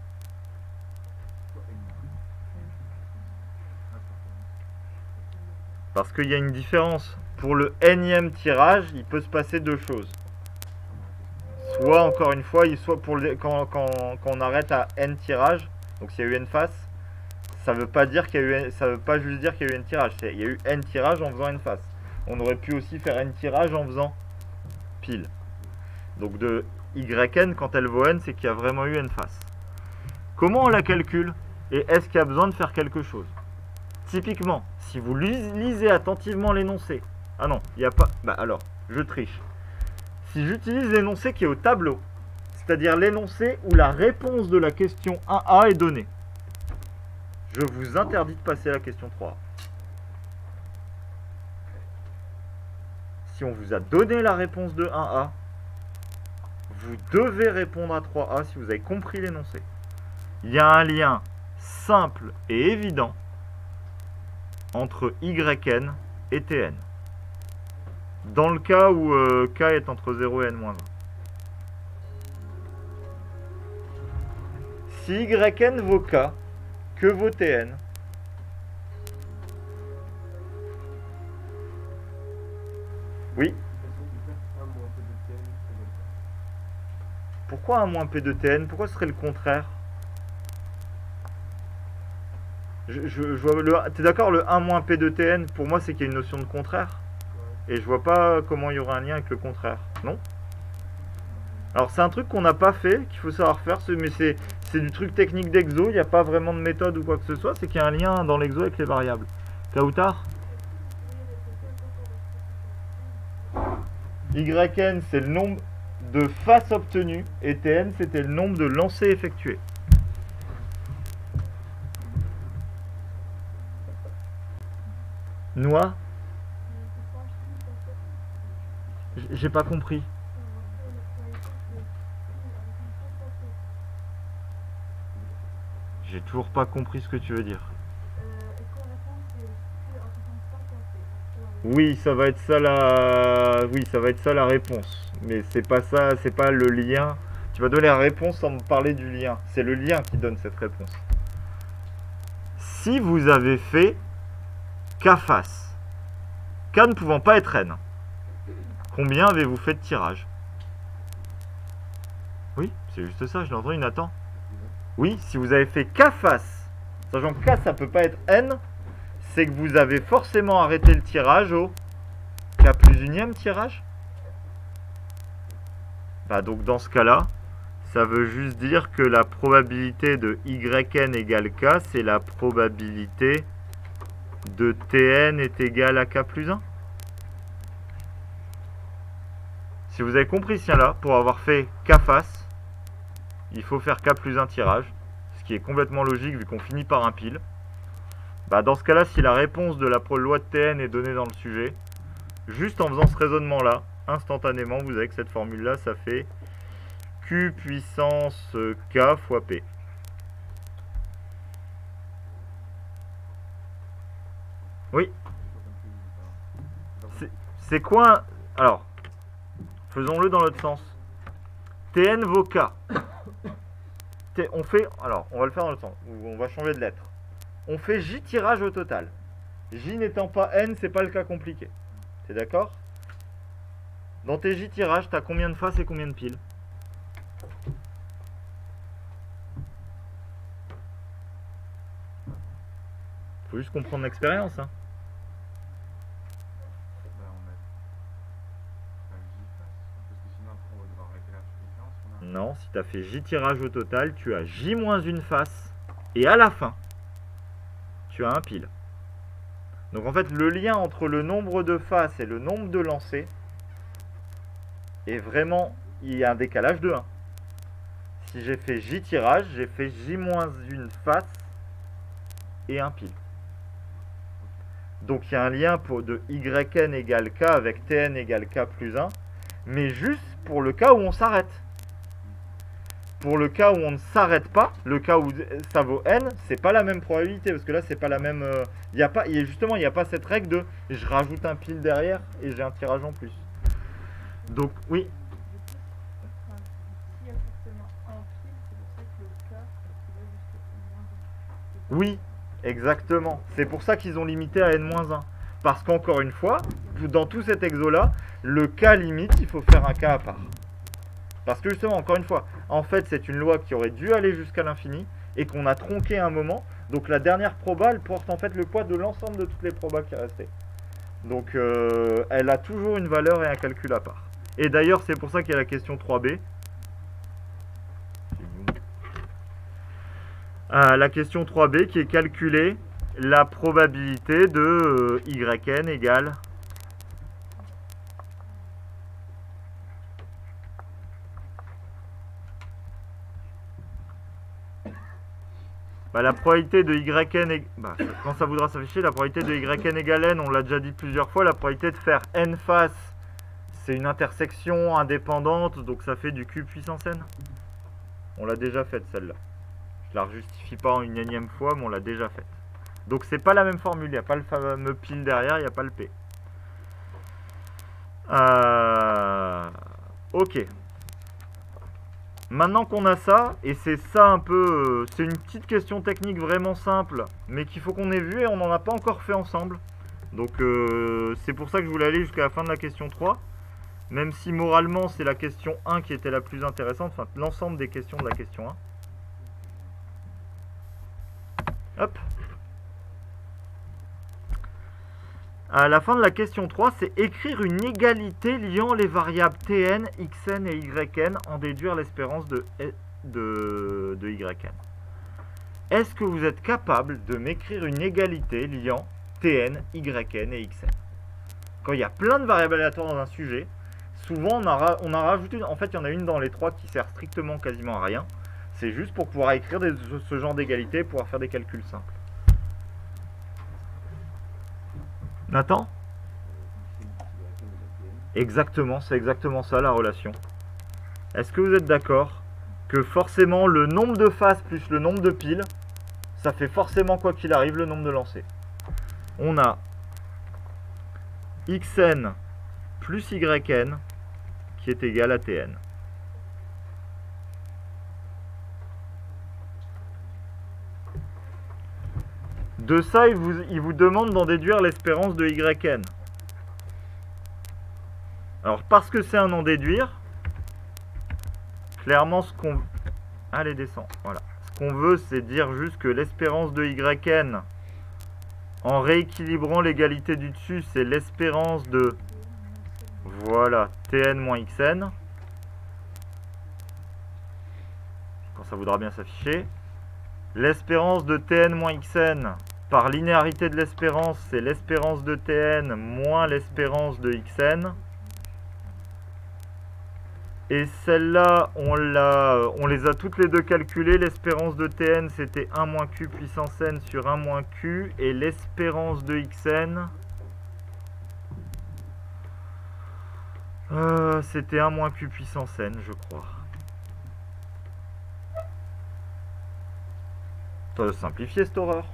Parce qu'il y a une différence. Pour le nème tirage, il peut se passer deux choses. Soit, encore une fois, soit pour quand on arrête à n tirages, donc s'il y a eu n faces, ça veut pas dire qu'il y a eu, ça veut pas juste dire qu'il y a eu n tirages. Il y a eu n tirages en faisant n faces. On aurait pu aussi faire n tirages en faisant pile. Donc de yn, quand elle vaut n, c'est qu'il y a vraiment eu n faces. Comment on la calcule? Et est-ce qu'il y a besoin de faire quelque chose? Typiquement, si vous lisez attentivement l'énoncé, ah non, il n'y a pas, bah alors, je triche. Si j'utilise l'énoncé qui est au tableau, c'est-à-dire l'énoncé où la réponse de la question 1A est donnée, je vous interdis de passer à la question 3A. Si on vous a donné la réponse de 1A, vous devez répondre à 3A si vous avez compris l'énoncé. Il y a un lien simple et évident entre yn et tn. Dans le cas où k est entre 0 et n-1. Si yn vaut k, que vaut tn? Oui. Pourquoi 1 moins p de tn? Pourquoi ce serait le contraire? T'es d'accord, le 1 moins p de tn, pour moi, c'est qu'il y a une notion de contraire. Et je vois pas comment il y aura un lien avec le contraire. Non? Alors, c'est un truc qu'on n'a pas fait, qu'il faut savoir faire, mais c'est du truc technique d'exo. Il n'y a pas vraiment de méthode ou quoi que ce soit. C'est qu'il y a un lien dans l'exo avec les variables. Kautar? Yn, c'est le nombre de faces obtenues. Et tn, c'était le nombre de lancers effectués. Noix? J'ai pas compris. J'ai toujours pas compris ce que tu veux dire. Oui, ça va être ça la... Oui, ça va être ça la réponse. Mais c'est pas ça, c'est pas le lien. Tu vas donner la réponse sans me parler du lien. C'est le lien qui donne cette réponse. Si vous avez fait k face, k ne pouvant pas être n, combien avez-vous fait de tirage? Oui, c'est juste ça, je l'ai entendu, Nathan. Oui, si vous avez fait k face, sachant que k ça peut pas être n, c'est que vous avez forcément arrêté le tirage au k plus unième tirage. Bah donc dans ce cas-là, ça veut juste dire que la probabilité de yn égale k, c'est la probabilité de tn est égale à k plus 1. Si vous avez compris ce lien-là, pour avoir fait k face, il faut faire k plus 1 tirage, ce qui est complètement logique vu qu'on finit par un pile. Bah dans ce cas-là, si la réponse de la loi de tn est donnée dans le sujet, juste en faisant ce raisonnement-là, instantanément, vous avez que cette formule-là, ça fait q puissance k fois p. Oui. C'est quoi? Alors, faisons-le dans l'autre sens. Tn vaut k. On fait, alors, on va le faire dans l'autre sens. On va changer de lettre. On fait j tirage au total. J n'étant pas n, c'est pas le cas compliqué. T'es d'accord? Dans tes j tirages, t'as combien de faces et combien de piles? Faut juste comprendre l'expérience, hein. Non, si tu as fait j tirage au total, tu as j moins une face. Et à la fin, tu as un pile. Donc en fait, le lien entre le nombre de faces et le nombre de lancers est vraiment... Il y a un décalage de 1. si j'ai fait J tirage, j'ai fait J-1 face et un pile. Donc il y a un lien de YN égale K avec TN égale K plus 1, mais juste pour le cas où on s'arrête. Pour le cas où on ne s'arrête pas, le cas où ça vaut N, c'est pas la même probabilité, parce que là c'est pas la même... justement, il n'y a pas cette règle de je rajoute un pile derrière et j'ai un tirage en plus. Donc oui. Oui, exactement. C'est pour ça qu'ils ont limité à N-1. Parce qu'encore une fois, dans tout cet exo-là, le cas limite, il faut faire un cas à part. Parce que justement, encore une fois, en fait, c'est une loi qui aurait dû aller jusqu'à l'infini et qu'on a tronqué à un moment. Donc la dernière proba, elle porte en fait le poids de l'ensemble de toutes les probas qui restaient. Donc elle a toujours une valeur et un calcul à part. Et d'ailleurs, c'est pour ça qu'il y a la question 3b. La question 3b qui est calculer la probabilité de YN égale la probabilité de YN quand ça voudra s'afficher, la probabilité de YN égale N, on l'a déjà dit plusieurs fois, la probabilité de faire N face, c'est une intersection indépendante, donc ça fait du Q puissance N. On l'a déjà faite celle-là. Je la justifie pas en une énième fois, mais on l'a déjà faite. Donc c'est pas la même formule, il n'y a pas le fameux pile derrière, il n'y a pas le P. Ok. Maintenant qu'on a ça, et c'est ça un peu, c'est une petite question technique vraiment simple, mais qu'il faut qu'on ait vu et on n'en a pas encore fait ensemble. Donc c'est pour ça que je voulais aller jusqu'à la fin de la question 3, même si moralement c'est la question 1 qui était la plus intéressante, enfin l'ensemble des questions de la question 1. Hop. À la fin de la question 3, c'est écrire une égalité liant les variables Tn, Xn et Yn, en déduire l'espérance de Yn. Est-ce que vous êtes capable de m'écrire une égalité liant Tn, Yn et Xn? Quand il y a plein de variables aléatoires dans un sujet, souvent on a rajouté, en fait il y en a une dans les trois qui sert strictement quasiment à rien. C'est juste pour pouvoir écrire ce genre d'égalité, pouvoir faire des calculs simples. Nathan? Exactement, c'est exactement ça la relation. Est-ce que vous êtes d'accord que forcément le nombre de faces plus le nombre de piles, ça fait forcément quoi qu'il arrive le nombre de lancers? On a Xn plus Yn qui est égal à Tn. De ça, il vous demande d'en déduire l'espérance de Yn. Alors, parce que c'est un en déduire, clairement, ce qu'on... Allez, descend. Voilà. Ce qu'on veut, c'est dire juste que l'espérance de Yn, en rééquilibrant l'égalité du dessus, c'est l'espérance de... Voilà, Tn moins Xn. Quand ça voudra bien s'afficher. L'espérance de Tn moins Xn... Par linéarité de l'espérance, c'est l'espérance de Tn moins l'espérance de Xn. Et celle-là, on les a toutes les deux calculées. L'espérance de Tn, c'était 1 moins Q puissance N sur 1 moins Q. Et l'espérance de Xn, c'était 1 moins Q puissance N, je crois. Ça va simplifier cette horreur.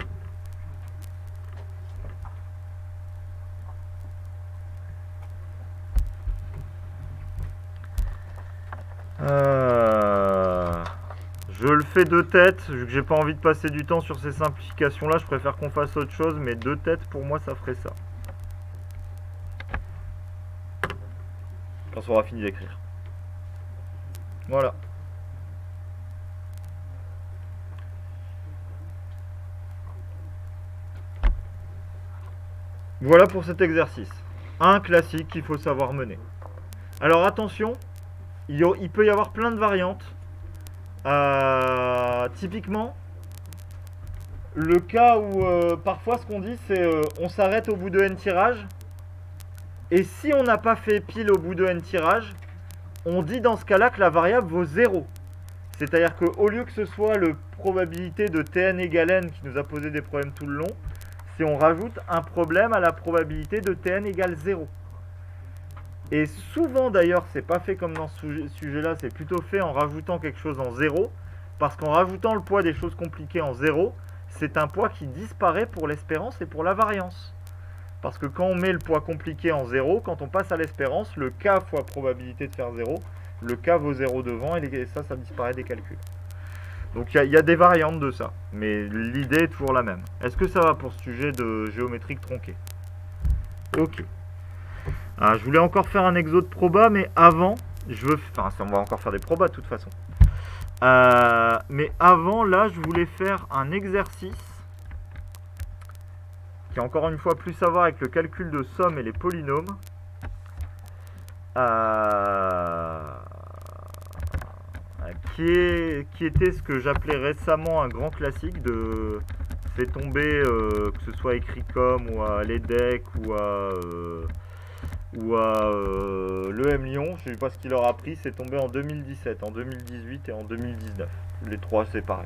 Je le fais de tête, vu que j'ai pas envie de passer du temps sur ces simplifications là, je préfère qu'on fasse autre chose, mais de tête pour moi ça ferait ça. Quand on aura fini d'écrire. Voilà. Voilà pour cet exercice. Un classique qu'il faut savoir mener. Alors attention, il peut y avoir plein de variantes. Typiquement, le cas où parfois ce qu'on dit c'est on s'arrête au bout de n tirages. Et si on n'a pas fait pile au bout de n tirages, on dit dans ce cas-là que la variable vaut 0. C'est-à-dire qu'au lieu que ce soit le probabilité de Tn égale n qui nous a posé des problèmes tout le long, c'est on rajoute un problème à la probabilité de Tn égale 0. Et souvent d'ailleurs, c'est pas fait comme dans ce sujet-là, c'est plutôt fait en rajoutant quelque chose en 0, parce qu'en rajoutant le poids des choses compliquées en 0, c'est un poids qui disparaît pour l'espérance et pour la variance. Parce que quand on met le poids compliqué en 0, quand on passe à l'espérance, le k fois probabilité de faire 0, le k vaut 0 devant, et ça disparaît des calculs. Donc il y a des variantes de ça, mais l'idée est toujours la même. Est-ce que ça va pour ce sujet de géométrique tronquée? Ok. Ah, je voulais encore faire un exo de proba, mais avant, on va encore faire des probas de toute façon. Mais avant, là, je voulais faire un exercice qui a encore une fois plus à voir avec le calcul de somme et les polynômes. Qui était ce que j'appelais récemment un grand classique de fait tomber, que ce soit écrit comme ou à l'EDEC ou à l'EM Lyon, je ne sais pas ce qu'il leur a pris, c'est tombé en 2017, en 2018 et en 2019, les trois séparés.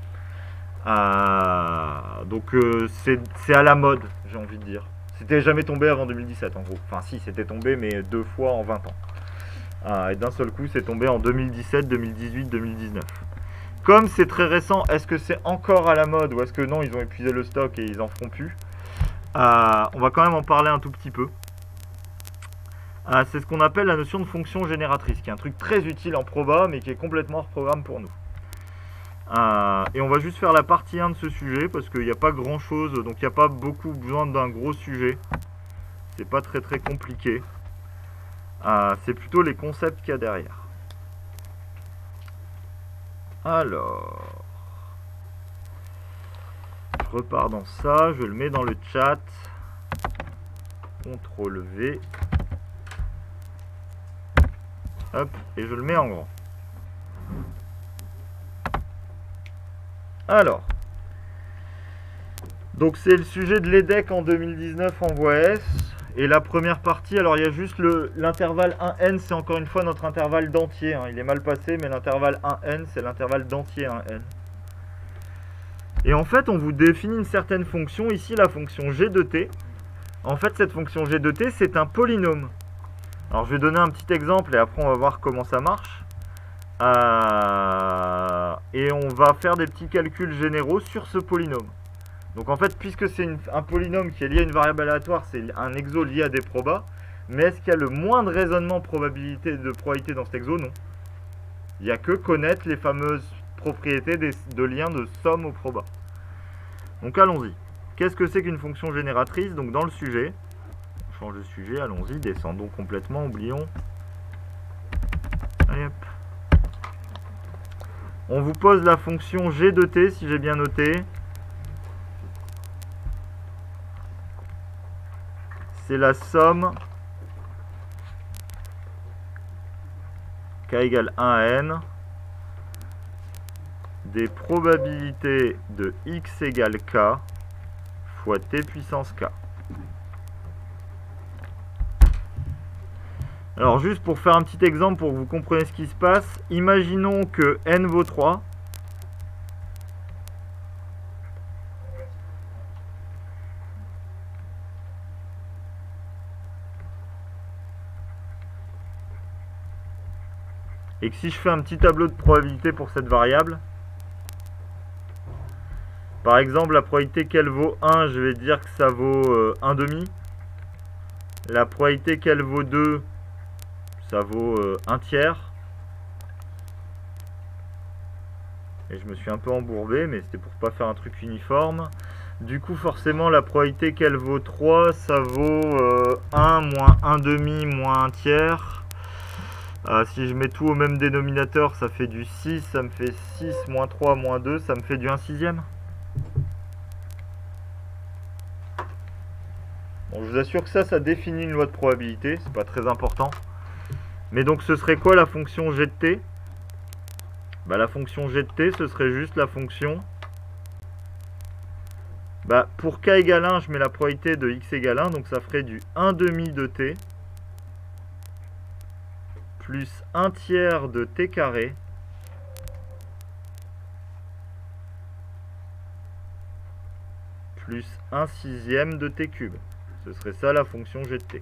Donc c'est à la mode, j'ai envie de dire. C'était jamais tombé avant 2017 en gros. Enfin si, c'était tombé mais 2 fois en 20 ans. Et d'un seul coup, c'est tombé en 2017, 2018, 2019. Comme c'est très récent, est-ce que c'est encore à la mode ou est-ce que non, ils ont épuisé le stock et ils en feront plus? On va quand même en parler un tout petit peu. C'est ce qu'on appelle la notion de fonction génératrice, qui est un truc très utile en proba, mais qui est complètement hors programme pour nous. Et on va juste faire la partie 1 de ce sujet, parce qu'il n'y a pas grand chose, donc il n'y a pas beaucoup besoin d'un gros sujet. C'est pas très compliqué. C'est plutôt les concepts qu'il y a derrière. Alors, je repars dans ça, je le mets dans le chat. CTRL V. Hop, et je le mets en grand. Alors, donc c'est le sujet de l'EDEC en 2019 en voie S. Et la première partie, alors il y a juste l'intervalle 1n, c'est encore une fois notre intervalle d'entier. Hein. Il est mal passé, mais l'intervalle 1n, c'est l'intervalle d'entier 1n. Et en fait, on vous définit une certaine fonction, ici la fonction g de t. En fait, cette fonction g de t, c'est un polynôme. Alors je vais donner un petit exemple et après on va voir comment ça marche. Et on va faire des petits calculs généraux sur ce polynôme. Donc en fait, puisque c'est un polynôme qui est lié à une variable aléatoire, c'est un exo lié à des probas. Mais est-ce qu'il y a le moindre raisonnement de probabilité dans cet exo? Non. Il n'y a que connaître les fameuses propriétés de lien de somme aux probas. Donc allons-y. Qu'est-ce que c'est qu'une fonction génératrice? Donc dans le sujet, on change de sujet, allons-y, descendons complètement, oublions. Allez hop. On vous pose la fonction g de t, si j'ai bien noté. C'est la somme k égale 1 à n des probabilités de x égale k fois t puissance k. Alors juste pour faire un petit exemple pour que vous compreniez ce qui se passe, imaginons que n vaut 3. Et que si je fais un petit tableau de probabilité pour cette variable, par exemple la probabilité qu'elle vaut 1, je vais dire que ça vaut 1,5. La probabilité qu'elle vaut 2, ça vaut 1 tiers. Et je me suis un peu embourbé, mais c'était pour pas faire un truc uniforme. Du coup, forcément, la probabilité qu'elle vaut 3, ça vaut 1 moins 1,5 moins 1 tiers. Si je mets tout au même dénominateur, ça fait du 6, ça me fait 6 moins 3 moins 2, ça me fait du 1/6. Bon, je vous assure que ça définit une loi de probabilité, c'est pas très important. Mais donc ce serait quoi la fonction g de t? Bah, la fonction g de t, ce serait juste la fonction... Bah, pour k égale 1, je mets la probabilité de x égale 1, donc ça ferait du 1,5 de t plus 1 tiers de t carré plus 1/6 de t cube. Ce serait ça la fonction g de t.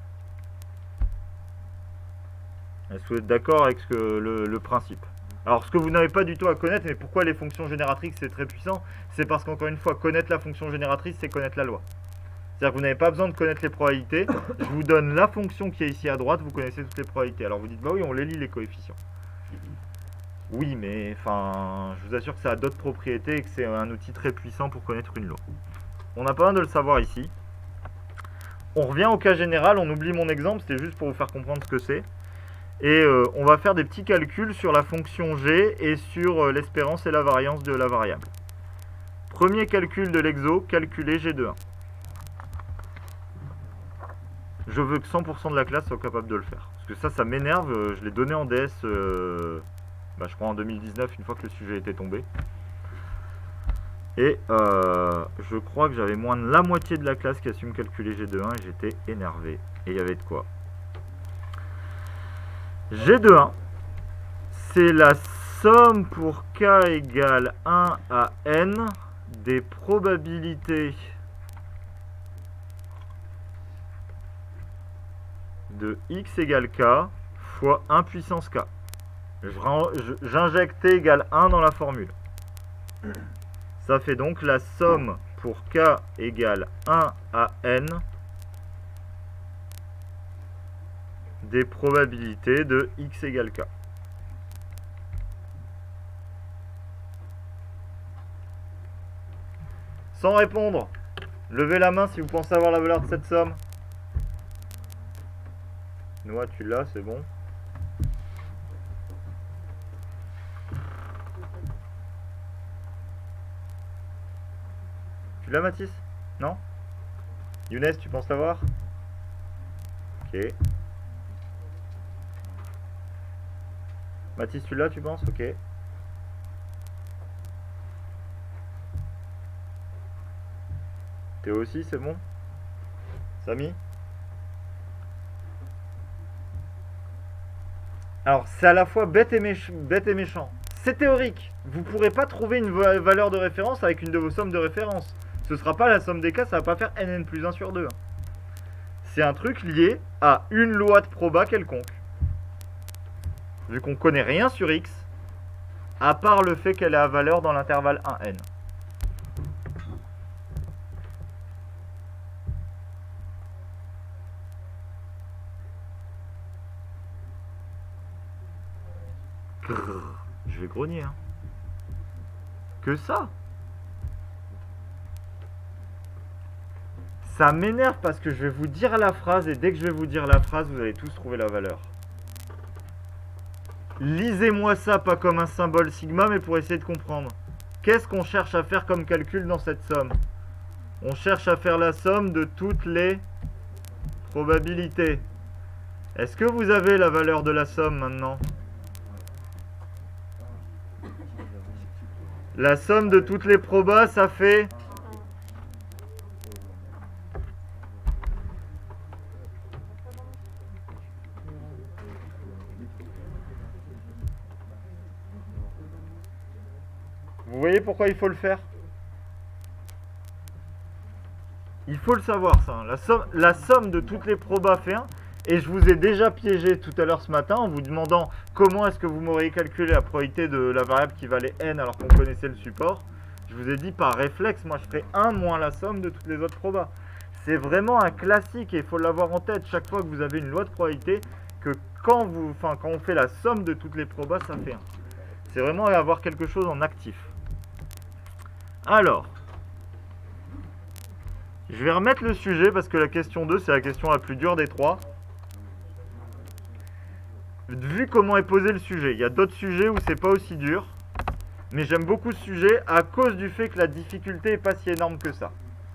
Est-ce que vous êtes d'accord avec le principe? Alors, ce que vous n'avez pas du tout à connaître, mais pourquoi les fonctions génératrices c'est très puissant, c'est parce qu'encore une fois, connaître la fonction génératrice, c'est connaître la loi. C'est-à-dire que vous n'avez pas besoin de connaître les probabilités. Je vous donne la fonction qui est ici à droite, vous connaissez toutes les probabilités. Alors vous dites, bah oui, on les lit les coefficients. Oui, mais enfin, je vous assure que ça a d'autres propriétés et que c'est un outil très puissant pour connaître une loi. On n'a pas besoin de le savoir ici. On revient au cas général, on oublie mon exemple, c'était juste pour vous faire comprendre ce que c'est. Et on va faire des petits calculs sur la fonction g et sur l'espérance et la variance de la variable. Premier calcul de l'exo, calculer g de 1. Je veux que 100% de la classe soit capable de le faire. Parce que ça m'énerve, je l'ai donné en DS, je crois en 2019, une fois que le sujet était tombé. Et je crois que j'avais moins de la moitié de la classe qui assume calculer g de 1 et j'étais énervé. Et il y avait de quoi. G de 1, c'est la somme pour k égale 1 à n des probabilités de x égale k fois 1 puissance k. J'injecte t égale 1 dans la formule. Ça fait donc la somme pour k égale 1 à n des probabilités de x égale k. Sans répondre, levez la main si vous pensez avoir la valeur de cette somme. Noah, tu l'as, c'est bon. Tu l'as, Mathis? Non? Younes, tu penses l'avoir? Ok. Mathis, tu l'as, tu penses? Ok. Théo aussi, c'est bon? Samy? Alors, c'est à la fois bête et méchant. C'est théorique. Vous ne pourrez pas trouver une valeur de référence avec une de vos sommes de référence. Ce ne sera pas la somme des cas, ça ne va pas faire nn plus 1 sur 2. C'est un truc lié à une loi de proba quelconque. Vu qu'on ne connaît rien sur x, à part le fait qu'elle a valeur dans l'intervalle 1n. Je vais grogner, hein. Que ça? Ça m'énerve parce que je vais vous dire la phrase et dès que je vais vous dire la phrase, vous allez tous trouver la valeur. Lisez-moi ça pas comme un symbole sigma, mais pour essayer de comprendre. Qu'est-ce qu'on cherche à faire comme calcul dans cette somme? On cherche à faire la somme de toutes les probabilités. Est-ce que vous avez la valeur de la somme maintenant? La somme de toutes les probas, ça fait... Vous voyez pourquoi il faut le faire? Il faut le savoir ça. La somme de toutes les probas fait 1. Et je vous ai déjà piégé tout à l'heure ce matin en vous demandant comment est-ce que vous m'auriez calculé la probabilité de la variable qui valait n alors qu'on connaissait le support. Je vous ai dit par réflexe, moi je ferai 1 moins la somme de toutes les autres probas. C'est vraiment un classique et il faut l'avoir en tête chaque fois que vous avez une loi de probabilité que quand on fait la somme de toutes les probas, ça fait 1. C'est vraiment avoir quelque chose en actif. Alors, je vais remettre le sujet parce que la question 2, c'est la question la plus dure des trois. Vu comment est posé le sujet, il y a d'autres sujets où c'est pas aussi dur. Mais j'aime beaucoup ce sujet à cause du fait que la difficulté n'est pas si énorme que ça.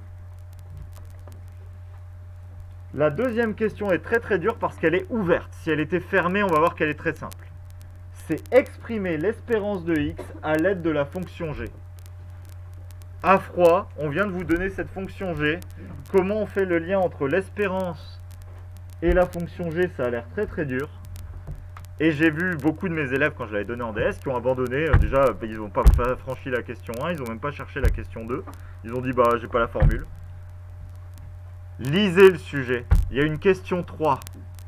La deuxième question est très très dure parce qu'elle est ouverte. Si elle était fermée, on va voir qu'elle est très simple. C'est exprimer l'espérance de x à l'aide de la fonction g. À froid, on vient de vous donner cette fonction g. Comment on fait le lien entre l'espérance et la fonction g, ça a l'air très très dur. Et j'ai vu beaucoup de mes élèves, quand je l'avais donné en DS, qui ont abandonné. Déjà, ils n'ont pas franchi la question 1, ils n'ont même pas cherché la question 2. Ils ont dit, bah, j'ai pas la formule. Lisez le sujet. Il y a une question 3.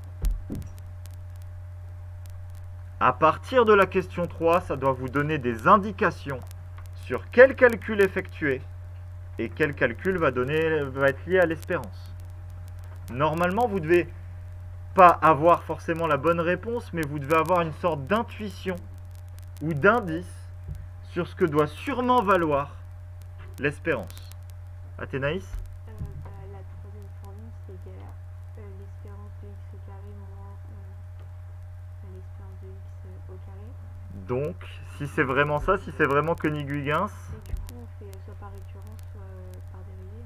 À partir de la question 3, ça doit vous donner des indications sur quel calcul effectuer et quel calcul va être lié à l'espérance. Normalement, vous devez pas avoir forcément la bonne réponse, mais vous devez avoir une sorte d'intuition ou d'indice sur ce que doit sûrement valoir l'espérance. Athénaïs? La troisième formule, c'est égal à l'espérance de x au carré moins l'espérance de x au carré. Donc, si c'est vraiment ça, si c'est vraiment Koenig-Huygens, Et du coup, on fait soit par récurrence, soit par dérivée.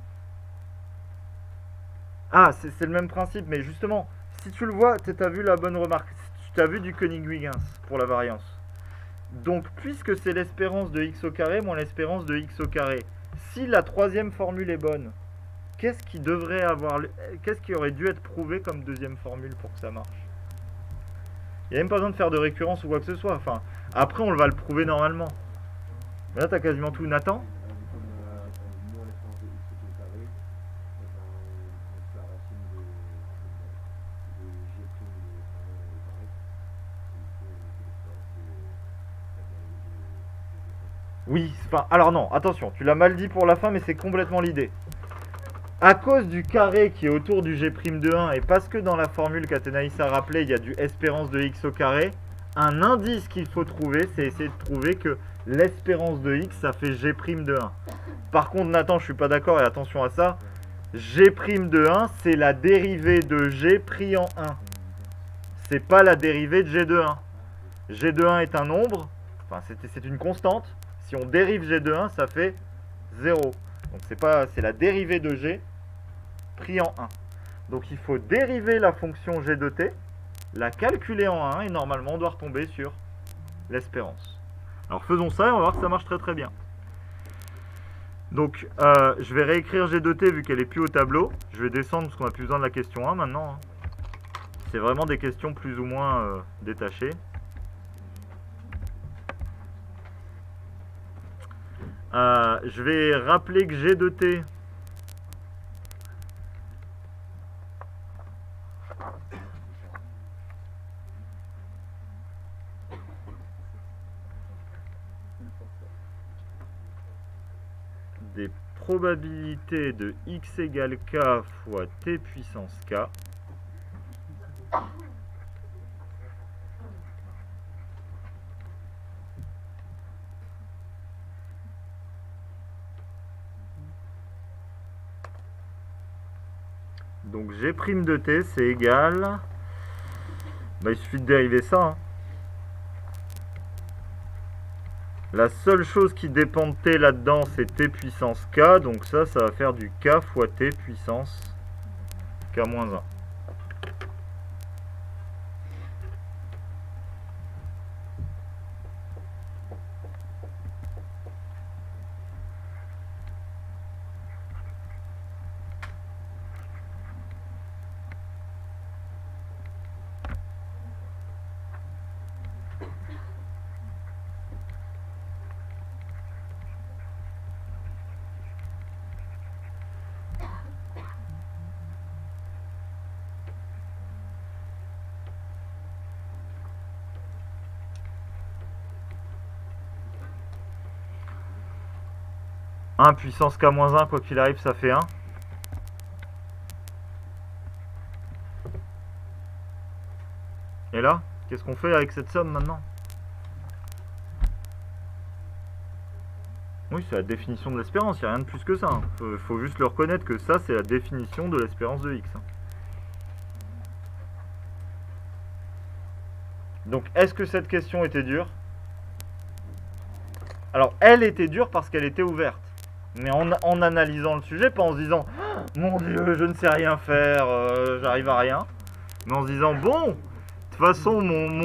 ah, c'est le même principe, mais justement, si tu le vois, tu as vu la bonne remarque. Tu as vu du Koenig-Huygens pour la variance. Donc, puisque c'est l'espérance de x au carré moins l'espérance de x au carré, si la troisième formule est bonne, qu'est-ce qui aurait dû être prouvé comme deuxième formule pour que ça marche? Il n'y a même pas besoin de faire de récurrence ou quoi que ce soit. Enfin, après, on va le prouver normalement. Mais là, tu as quasiment tout. Nathan? Oui, enfin, alors non, attention, tu l'as mal dit pour la fin, mais c'est complètement l'idée. À cause du carré qui est autour du g' de 1, et parce que dans la formule qu'Athénaïs a rappelé, il y a du espérance de x au carré, un indice qu'il faut trouver, c'est essayer de trouver que l'espérance de x, ça fait g' de 1. Par contre, Nathan, je suis pas d'accord, et attention à ça, g' de 1, c'est la dérivée de g pris en 1. C'est pas la dérivée de g de 1. G de 1 est un nombre, enfin c'est une constante. Si on dérive g de 1, ça fait 0. Donc c'est la dérivée de g pris en 1. Donc il faut dériver la fonction g de t, la calculer en 1, et normalement on doit retomber sur l'espérance. Alors faisons ça et on va voir que ça marche très très bien. Donc je vais réécrire g de t vu qu'elle est plus au tableau. Je vais descendre parce qu'on n'a plus besoin de la question 1 maintenant. C'est vraiment des questions plus ou moins détachées. Je vais rappeler que g de t des probabilités de x égale k fois t puissance k. Donc g' de t c'est égal, il suffit de dériver ça. Hein. La seule chose qui dépend de t là-dedans c'est t puissance k, donc ça va faire du k fois t puissance k moins 1. Puissance k moins 1, quoi qu'il arrive, ça fait 1. Et là, qu'est-ce qu'on fait avec cette somme maintenant? Oui, c'est la définition de l'espérance, il n'y a rien de plus que ça. Il faut juste le reconnaître que ça, c'est la définition de l'espérance de x. Donc, est-ce que cette question était dure? Alors, elle était dure parce qu'elle était ouverte. Mais en analysant le sujet, pas en se disant « Mon Dieu, je ne sais rien faire, j'arrive à rien ». Mais en se disant « Bon, de toute façon,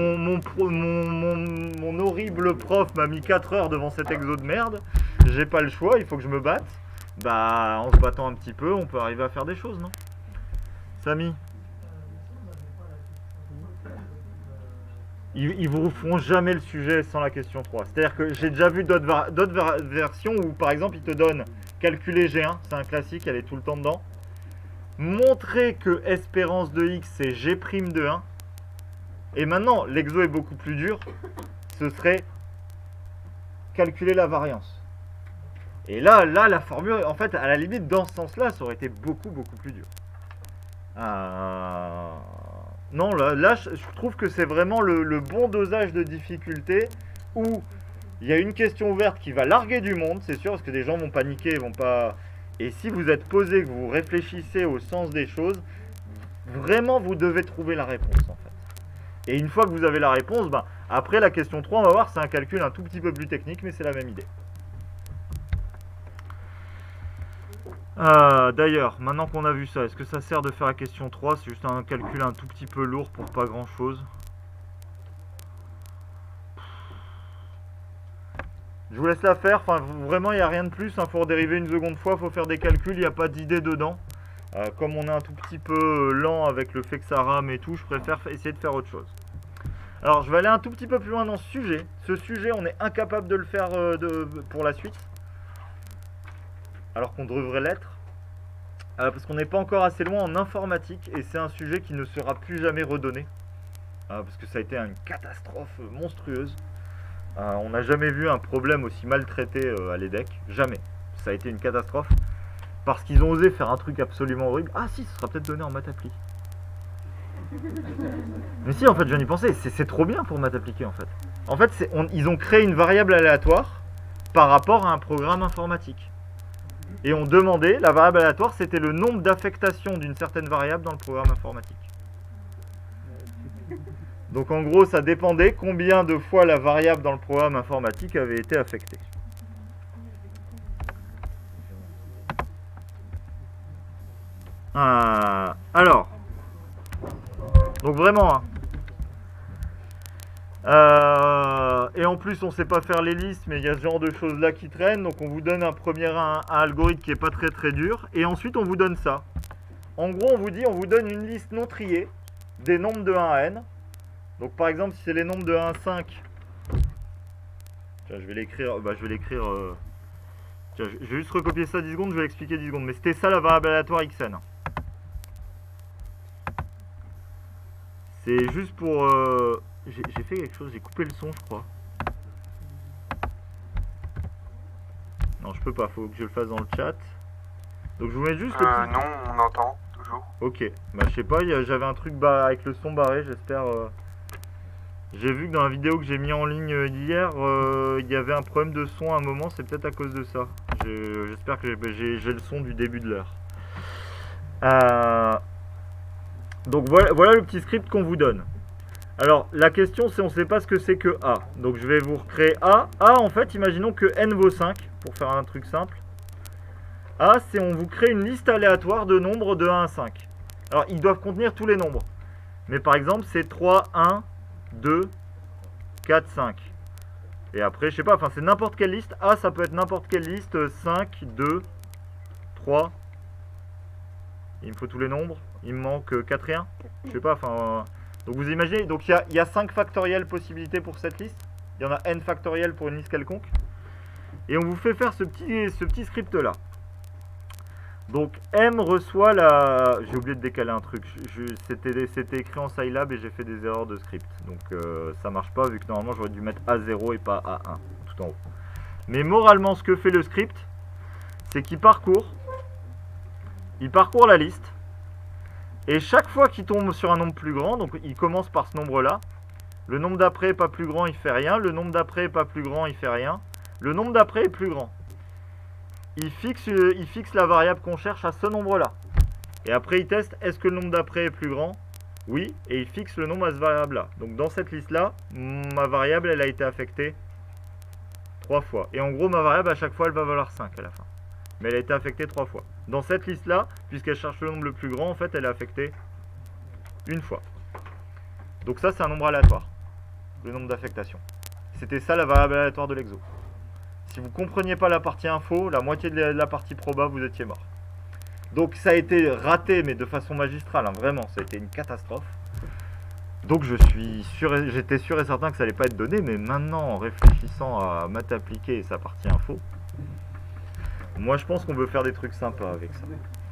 mon horrible prof m'a mis 4 heures devant cet exo de merde. J'ai pas le choix, il faut que je me batte. » Bah, en se battant un petit peu, on peut arriver à faire des choses, non? Samy? ils vous feront jamais le sujet sans la question 3. C'est-à-dire que j'ai déjà vu d'autres versions où, par exemple, ils te donnent calculer G1, c'est un classique, elle est tout le temps dedans. Montrer que espérance de x, c'est G' de 1. Et maintenant, l'exo est beaucoup plus dur. Ce serait calculer la variance. Et là, la formule, en fait, à la limite, dans ce sens-là, ça aurait été beaucoup plus dur. Non, là, je trouve que c'est vraiment le bon dosage de difficulté où il y a une question ouverte qui va larguer du monde, c'est sûr, parce que des gens vont paniquer, vont pas... Et si vous êtes posé, que vous réfléchissez au sens des choses, vraiment, vous devez trouver la réponse, en fait. Et une fois que vous avez la réponse, ben, après la question 3, on va voir, c'est un calcul un tout petit peu plus technique, mais c'est la même idée. D'ailleurs, maintenant qu'on a vu ça, est-ce que ça sert de faire la question 3? C'est juste un calcul un tout petit peu lourd pour pas grand chose. Je vous laisse la faire, enfin vraiment il n'y a rien de plus, il faut redériver une seconde fois, il faut faire des calculs, il n'y a pas d'idée dedans. Comme on est un tout petit peu lent avec le fait que ça rame et tout, je préfère essayer de faire autre chose. Alors je vais aller un tout petit peu plus loin dans ce sujet. Ce sujet, on est incapable de le faire pour la suite. Alors qu'on devrait l'être. Parce qu'on n'est pas encore assez loin en informatique et c'est un sujet qui ne sera plus jamais redonné. Parce que ça a été une catastrophe monstrueuse. On n'a jamais vu un problème aussi mal traité à l'EDEC. Jamais. Ça a été une catastrophe. Parce qu'ils ont osé faire un truc absolument horrible. Ah si, ce sera peut-être donné en maths appli. Mais si, en fait, je viens d'y penser. C'est trop bien pour maths appliqué, en fait. En fait, ils ont créé une variable aléatoire par rapport à un programme informatique. Et on demandait, la variable aléatoire, c'était le nombre d'affectations d'une certaine variable dans le programme informatique. Donc en gros, ça dépendait combien de fois la variable dans le programme informatique avait été affectée. Alors, donc vraiment, hein. Et en plus on sait pas faire les listes, mais il y a ce genre de choses là qui traînent, donc on vous donne un algorithme qui est pas très dur, et ensuite on vous donne ça. En gros on vous donne une liste non triée des nombres de 1 à n. Donc par exemple si c'est les nombres de 1 à 5, tiens, je vais l'écrire, tiens, je vais juste recopier ça 10 secondes, je vais l'expliquer 10 secondes, mais c'était ça la variable aléatoire xn. C'est juste pour... J'ai fait quelque chose, j'ai coupé le son je crois. Non je peux pas, faut que je le fasse dans le chat. Donc je vous mets juste le petit... Non, on entend, toujours. Ok, bah je sais pas, j'avais un truc avec le son barré, j'espère... J'ai vu que dans la vidéo que j'ai mis en ligne hier, il y avait un problème de son à un moment, c'est peut-être à cause de ça. J'espère que j'ai le son du début de l'heure. Donc voilà le petit script qu'on vous donne. Alors la question c'est on ne sait pas ce que c'est que A. Donc je vais vous recréer A. A en fait imaginons que n vaut 5 pour faire un truc simple. A c'est on vous crée une liste aléatoire de nombres de 1 à 5. Alors ils doivent contenir tous les nombres. Mais par exemple c'est 3, 1, 2, 4, 5. Et après je sais pas, enfin c'est n'importe quelle liste. A ça peut être n'importe quelle liste. 5, 2, 3. Il me faut tous les nombres. Il me manque 4 et 1. Je sais pas, enfin... donc vous imaginez, donc il y a 5 factorielles possibilités pour cette liste. Il y en a n factorielles pour une liste quelconque. Et on vous fait faire ce petit script là. Donc M reçoit la... J'ai oublié de décaler un truc. C'était écrit en Scilab et j'ai fait des erreurs de script. Donc ça marche pas vu que normalement j'aurais dû mettre A0 et pas A1 tout en haut. Mais moralement ce que fait le script, c'est qu'il parcourt la liste. Et chaque fois qu'il tombe sur un nombre plus grand, donc il commence par ce nombre-là. Le nombre d'après est pas plus grand, il fait rien. Le nombre d'après est pas plus grand, il fait rien. Le nombre d'après est plus grand. Il fixe la variable qu'on cherche à ce nombre-là. Et après, il teste, est-ce que le nombre d'après est plus grand? Oui, et il fixe le nombre à ce variable-là. Donc dans cette liste-là, ma variable, elle a été affectée 3 fois. Et en gros, ma variable, à chaque fois, elle va valoir 5 à la fin. Mais elle a été affectée 3 fois. Dans cette liste-là, puisqu'elle cherche le nombre le plus grand, en fait, elle est affectée une fois. Donc ça, c'est un nombre aléatoire, le nombre d'affectations. C'était ça la variable aléatoire de l'exo. Si vous ne compreniez pas la partie info, la moitié de la partie proba, vous étiez mort. Donc ça a été raté, mais de façon magistrale, hein, vraiment, ça a été une catastrophe. Donc j'étais sûr et certain que ça allait pas être donné, mais maintenant en réfléchissant à maths appliquée et sa partie info, moi je pense qu'on veut faire des trucs sympas avec ça.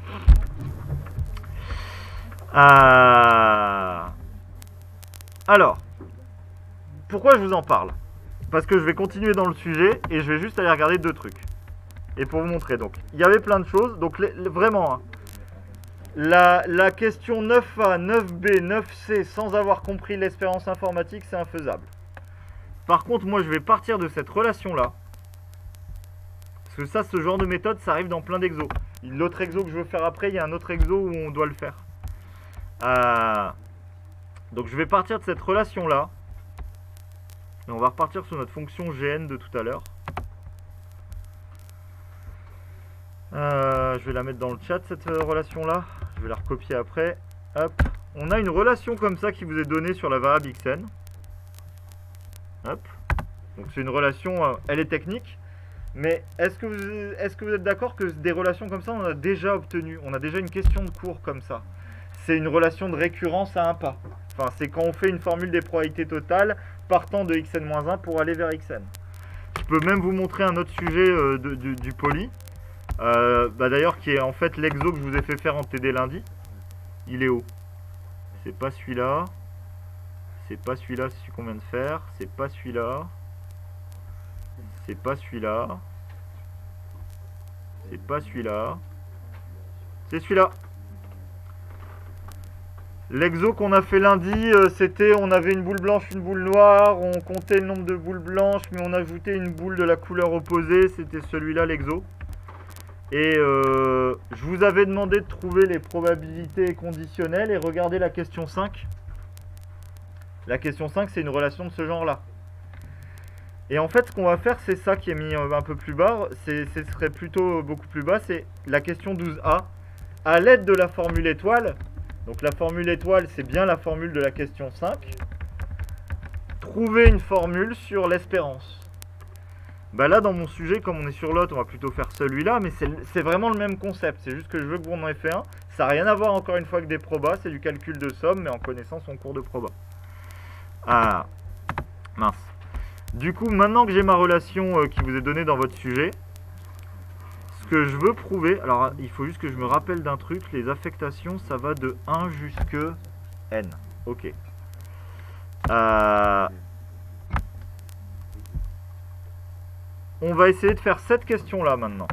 Alors, pourquoi je vous en parle? Parce que je vais continuer dans le sujet et je vais juste aller regarder deux trucs. Et pour vous montrer, donc, il y avait plein de choses, donc vraiment, hein, la question 9A, 9B, 9C, sans avoir compris l'espérance informatique, c'est infaisable. Par contre, moi, je vais partir de cette relation-là. Parce que ça, ce genre de méthode, ça arrive dans plein d'exos. L'autre exo que je veux faire après, il y a un autre exo où on doit le faire. Donc, je vais partir de cette relation-là. Et on va repartir sur notre fonction GN de tout à l'heure. Je vais la mettre dans le chat, cette relation-là. Je vais la recopier après. Hop. On a une relation comme ça qui vous est donnée sur la variable xn. Hop. Donc c'est une relation, elle est technique. Mais est-ce que vous êtes d'accord que des relations comme ça, on a déjà obtenu? On a déjà une question de cours comme ça. C'est une relation de récurrence à un pas. Enfin, c'est quand on fait une formule des probabilités totales partant de xn-1 pour aller vers xn. Je peux même vous montrer un autre sujet du poly. D'ailleurs, qui est en fait l'exo que je vous ai fait faire en TD lundi. Il est où? C'est pas celui-là. C'est pas celui-là, c'est celui qu'on vient de faire. C'est pas celui-là. C'est pas celui-là. C'est pas celui-là. C'est celui-là. L'exo qu'on a fait lundi, c'était on avait une boule blanche, une boule noire. On comptait le nombre de boules blanches, mais on ajoutait une boule de la couleur opposée. C'était celui-là l'exo. Et je vous avais demandé de trouver les probabilités conditionnelles et regardez la question 5. La question 5, c'est une relation de ce genre-là. Et en fait, ce qu'on va faire, c'est ça qui est mis un peu plus bas. Ce serait plutôt beaucoup plus bas. C'est la question 12A. À l'aide de la formule étoile, donc la formule étoile, c'est bien la formule de la question 5. Trouver une formule sur l'espérance. Bah là, dans mon sujet, comme on est sur l'autre, on va plutôt faire celui-là, mais c'est vraiment le même concept. C'est juste que je veux que vous en ayez fait un. Ça n'a rien à voir, encore une fois, avec des probas. C'est du calcul de somme, mais en connaissant son cours de proba. Ah, mince. Du coup, maintenant que j'ai ma relation qui vous est donnée dans votre sujet, ce que je veux prouver... Alors, il faut juste que je me rappelle d'un truc. Les affectations, ça va de 1 jusque n. Ok. On va essayer de faire cette question-là maintenant.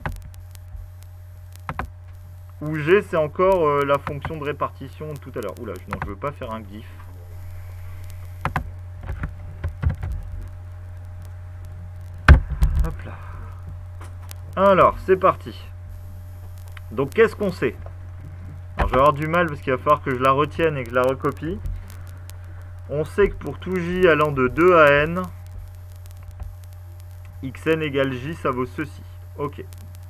Où G, c'est encore la fonction de répartition de tout à l'heure. Oula, non, je veux pas faire un GIF. Hop là. Alors, c'est parti. Donc, qu'est-ce qu'on sait? Alors, je vais avoir du mal parce qu'il va falloir que je la retienne et que je la recopie. On sait que pour tout J allant de 2 à N... xn égale j, ça vaut ceci. Ok.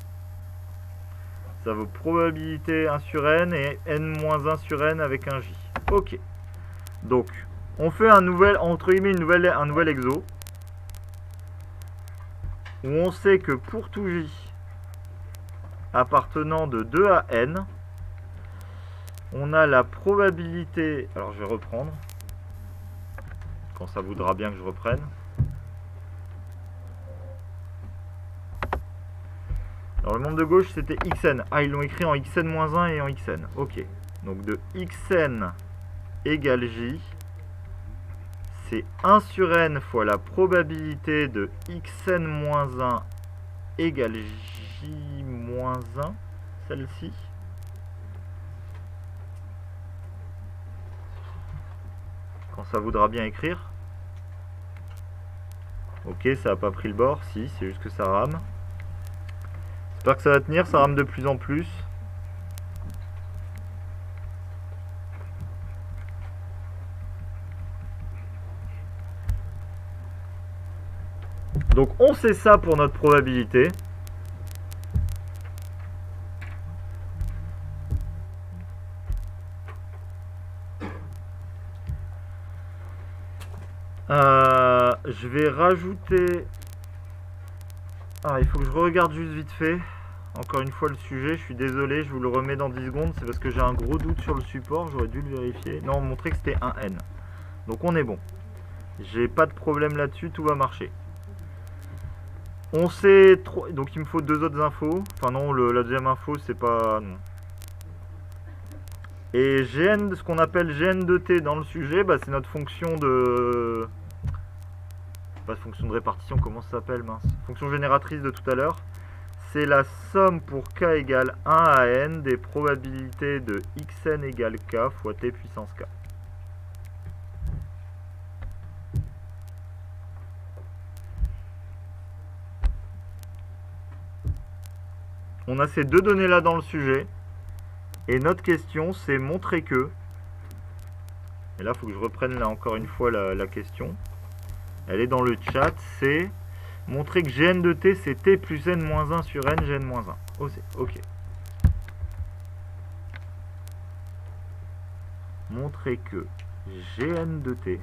Ça vaut probabilité 1 sur n et n-1 sur n avec un j. Ok. Donc, on fait un nouvel, entre guillemets, un nouvel exo. Où on sait que pour tout j appartenant de 2 à n, on a la probabilité... Alors, je vais reprendre. Quand ça voudra bien que je reprenne. Alors le membre de gauche c'était xn. Ah, ils l'ont écrit en xn-1 et en xn. Ok. Donc de xn égale j, c'est 1 sur n fois la probabilité de xn-1 égale j-1, celle-ci. Quand ça voudra bien écrire. Ok, ça n'a pas pris le bord. Si, c'est juste que ça rame. J'espère que ça va tenir, ça rame de plus en plus. Donc on sait ça pour notre probabilité. Je vais rajouter... Ah, il faut que je regarde juste vite fait. Encore une fois le sujet, je suis désolé, je vous le remets dans 10 secondes. C'est parce que j'ai un gros doute sur le support, j'aurais dû le vérifier. Non, on montrait que c'était un n. Donc on est bon. J'ai pas de problème là-dessus, tout va marcher. On sait trop. Donc il me faut deux autres infos. Enfin non, la deuxième info c'est pas. Non. Et Gn, ce qu'on appelle Gn de t dans le sujet, bah, c'est notre fonction de. Pas fonction de répartition, comment ça s'appelle, mince. Fonction génératrice de tout à l'heure. C'est la somme pour k égale 1 à n des probabilités de xn égale k fois t puissance k. On a ces deux données là dans le sujet. Et notre question c'est montrer que. Et là il faut que je reprenne là encore une fois la question. Elle est dans le chat. C'est montrer que Gn de t c'est t plus n-1 sur n Gn-1. Oh, ok. Montrer que Gn de t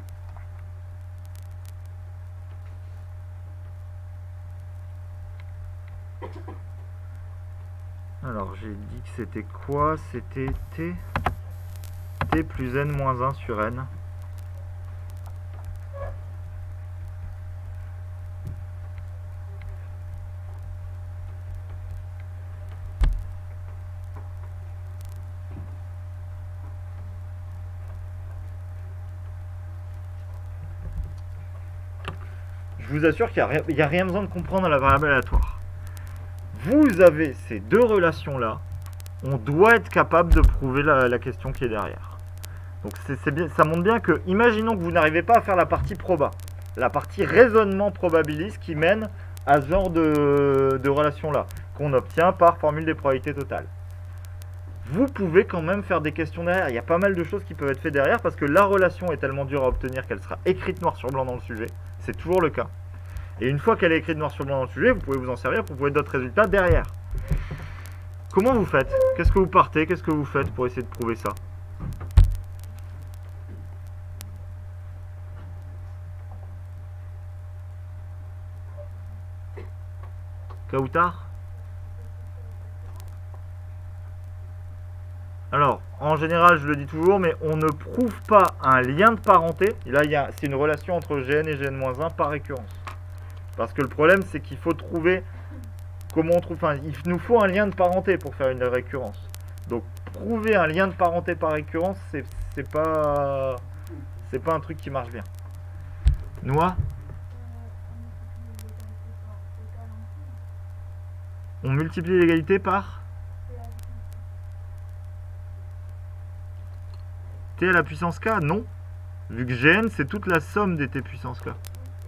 alors j'ai dit que c'était quoi? C'était t plus n-1 sur n. Je vous assure qu'il n'y a rien besoin de comprendre à la variable aléatoire. Vous avez ces deux relations-là, on doit être capable de prouver la question qui est derrière. Donc bien, ça montre bien que, imaginons que vous n'arrivez pas à faire la partie proba, la partie raisonnement probabiliste qui mène à ce genre de relation-là, qu'on obtient par formule des probabilités totales. Vous pouvez quand même faire des questions derrière, il y a pas mal de choses qui peuvent être faites derrière, parce que la relation est tellement dure à obtenir qu'elle sera écrite noir sur blanc dans le sujet, c'est toujours le cas. Et une fois qu'elle est écrite noir sur blanc dans le sujet, vous pouvez vous en servir pour trouver d'autres résultats derrière. Comment vous faites? Qu'est-ce que vous partez? Qu'est-ce que vous faites pour essayer de prouver ça? Kautar? Alors, en général, je le dis toujours, mais on ne prouve pas un lien de parenté. Et là, c'est une relation entre Gn et Gn-1 par récurrence. Parce que le problème, c'est qu'il faut trouver comment on trouve. Enfin, il nous faut un lien de parenté pour faire une récurrence. Donc, prouver un lien de parenté par récurrence, c'est pas un truc qui marche bien. Noah? On multiplie l'égalité par t à la puissance k? Non. Vu que Gn, c'est toute la somme des t puissance k.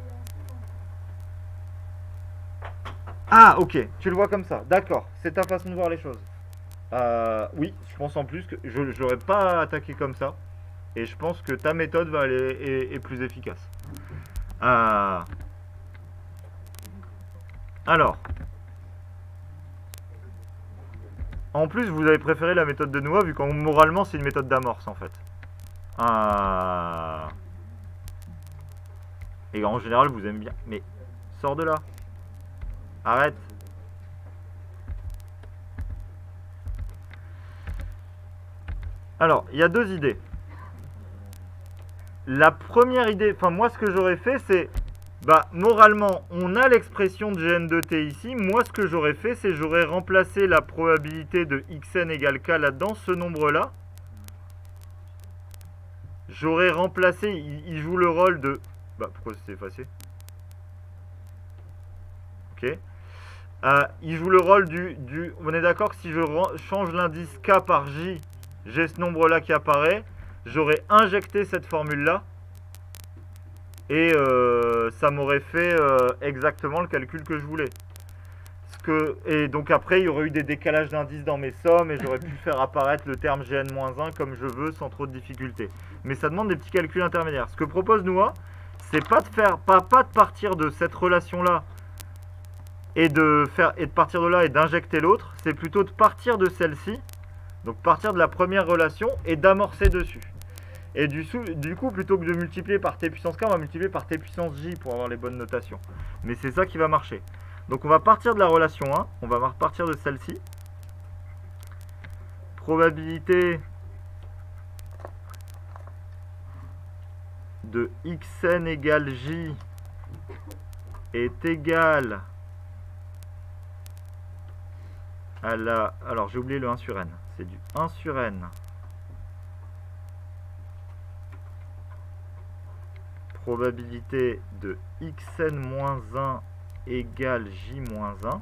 Ah, ok, tu le vois comme ça. D'accord, c'est ta façon de voir les choses. Oui, je pense en plus que je n'aurais pas attaqué comme ça. Et je pense que ta méthode est plus efficace. Alors. En plus, vous avez préféré la méthode de Noah, vu qu'en moralement, c'est une méthode d'amorce, en fait. Et en général, vous aimez bien. Mais, sors de là. Arrête. Alors, il y a deux idées. La première idée, enfin moi ce que j'aurais fait c'est, bah moralement on a l'expression de Gn de t ici. Moi ce que j'aurais fait c'est j'aurais remplacé la probabilité de xn égale k là-dedans, ce nombre là. J'aurais remplacé, il joue le rôle de... Bah pourquoi c'est effacé? Ok. Il joue le rôle du... On est d'accord que si je change l'indice k par j, j'ai ce nombre-là qui apparaît. J'aurais injecté cette formule-là. Et ça m'aurait fait exactement le calcul que je voulais. Et donc après, il y aurait eu des décalages d'indices dans mes sommes. Et j'aurais pu faire apparaître le terme Gn-1 comme je veux, sans trop de difficulté. Mais ça demande des petits calculs intermédiaires. Ce que propose Noah, c'est pas de faire, pas de partir de cette relation-là. Et de partir de là et d'injecter l'autre, c'est plutôt de partir de celle-ci, donc partir de la première relation et d'amorcer dessus. Et du coup, plutôt que de multiplier par t puissance k, on va multiplier par t puissance j pour avoir les bonnes notations. Mais c'est ça qui va marcher. Donc on va partir de la relation 1, on va partir de celle-ci. Probabilité de xn égale j est égal à la... Alors j'ai oublié le 1 sur n. C'est du 1 sur n probabilité de xn moins 1 égale j moins 1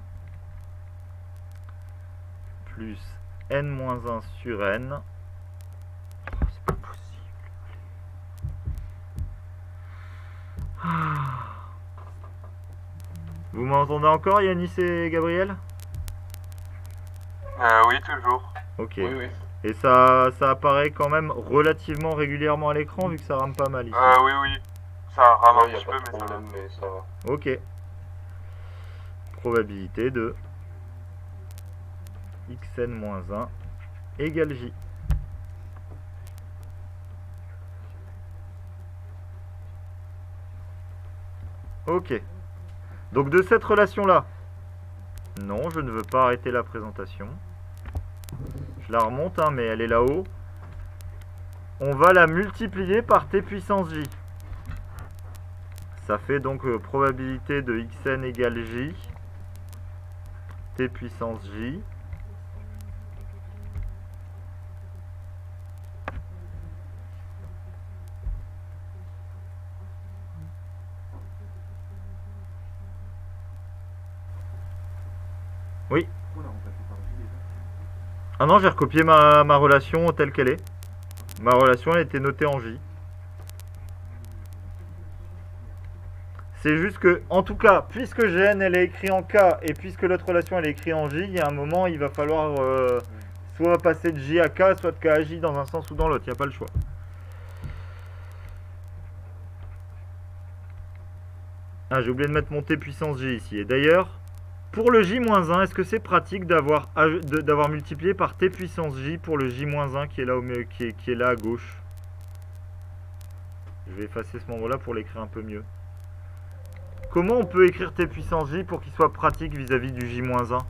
plus n moins 1 sur n. Oh, c'est pas possible. Vous m'entendez encore, Yanis et Gabriel? Oui, toujours. Ok. Oui, oui. Et ça apparaît quand même relativement régulièrement à l'écran vu que ça rame pas mal ici. Oui, oui. Ça rame Ouais, un y a petit pas peu, de mais ça va. problème, mais ça va. Ok. Probabilité de xn moins 1 égale j. Ok. Donc de cette relation-là, non, je ne veux pas arrêter la présentation. Je la remonte, hein, mais elle est là-haut. On va la multiplier par t puissance j. Ça fait donc probabilité de xn égale j, t puissance j. Oui. Pourquoi on a remplacé par J déjà? Ah non, j'ai recopié ma relation telle qu'elle est. Ma relation, elle était notée en j. C'est juste que, en tout cas, puisque Gn elle est écrite en K et puisque l'autre relation elle est écrite en J, il y a un moment il va falloir soit passer de J à K, soit de K à J dans un sens ou dans l'autre, il n'y a pas le choix. Ah, j'ai oublié de mettre mon T puissance J ici. Et d'ailleurs, pour le J-1, est-ce que c'est pratique d'avoir multiplié par T puissance J pour le J-1 qui est là, qui est là à gauche? Je vais effacer ce membre-là pour l'écrire un peu mieux. Comment on peut écrire T puissance J pour qu'il soit pratique vis-à-vis du J-1?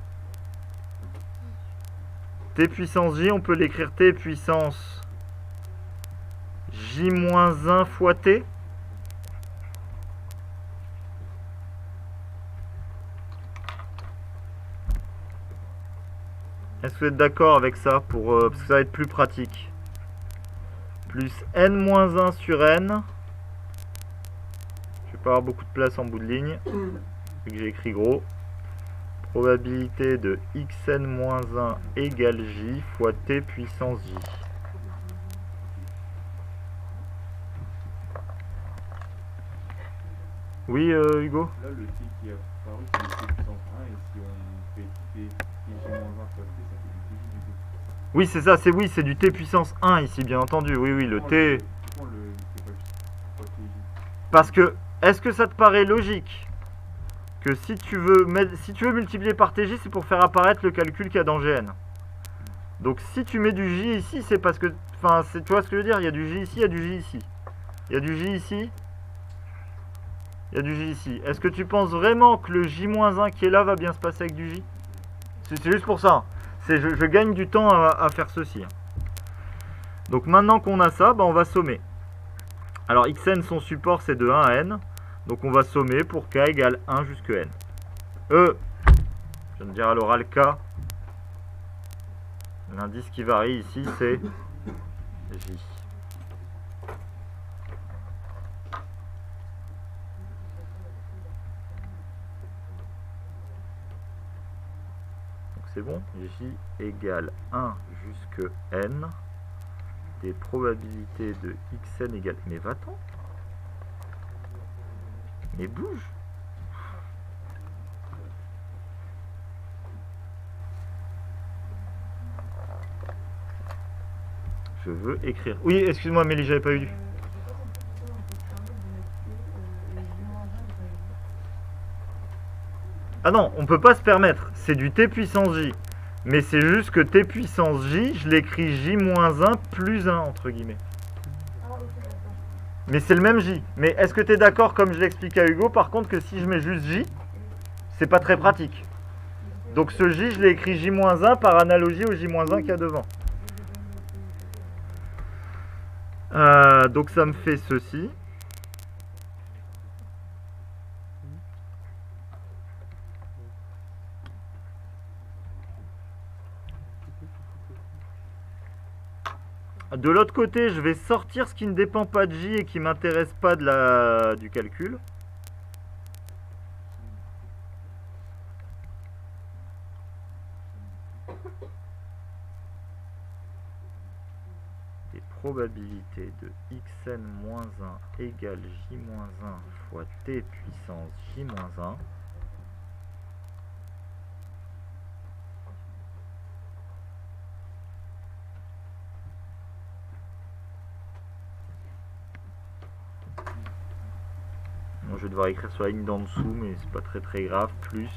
T puissance J, on peut l'écrire T puissance J-1 fois T. Est-ce que vous êtes d'accord avec ça parce que ça va être plus pratique? Plus n-1 sur n. Je vais pas avoir beaucoup de place en bout de ligne. Vu que j'ai écrit gros. Probabilité de xn-1 égale j fois t puissance j. Oui, Hugo? Là, le T qui est apparu, c'est le T puissance 1, et si on fait T, J-1 fois T, ça fait du T du coup. Oui, c'est ça, c'est du t puissance 1 ici, bien entendu. Oui, oui, le t... Pourquoi c'est pas TJ? Parce que, est-ce que ça te paraît logique que si tu veux multiplier par tj, c'est pour faire apparaître le calcul qu'il y a dans Gn. Donc si tu mets du j ici, c'est parce que... Enfin, tu vois ce que je veux dire? Il y a du j ici, il y a du j ici. Il y a du j ici. Il y a du j ici. Est-ce que tu penses vraiment que le j-1 qui est là va bien se passer avec du j? C'est juste pour ça. Je gagne du temps à faire ceci. Donc maintenant qu'on a ça, bah, on va sommer. Alors xn, son support, c'est de 1 à n. Donc on va sommer pour k égale 1 jusque n. Je viens de dire à l'oral k. L'indice qui varie ici, c'est j. C'est bon, j égale 1 jusque n des probabilités de xn égale... Mais va-t'en. Mais bouge. Je veux écrire. Oui, excuse-moi Mélie, j'avais pas eu. Ah non, on peut pas se permettre. C'est du t puissance j. Mais c'est juste que t puissance j, je l'écris j-1 plus 1, entre guillemets. Mais c'est le même j. Mais est-ce que tu es d'accord, comme je l'explique à Hugo, par contre, que si je mets juste j, c'est pas très pratique. Donc ce j, je l'ai écrit j-1 par analogie au j-1 qu'il y a devant. Donc ça me fait ceci. De l'autre côté, je vais sortir ce qui ne dépend pas de J et qui m'intéresse pas du calcul. Et probabilité de xn-1 égale j-1 fois t puissance j-1. Je vais devoir écrire sur la ligne d'en dessous, mais c'est pas très grave. Plus.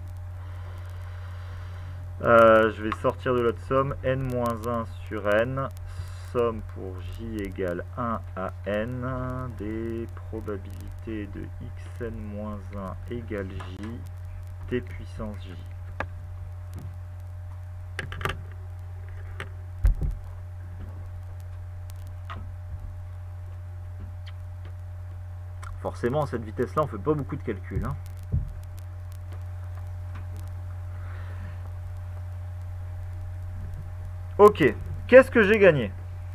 Je vais sortir de l'autre somme. n-1 sur n. Somme pour j égale 1 à n. Des probabilités de xn-1 égale j. T puissance j. Forcément, à cette vitesse-là, on fait pas beaucoup de calculs. Hein. Ok, qu'est-ce que j'ai gagné?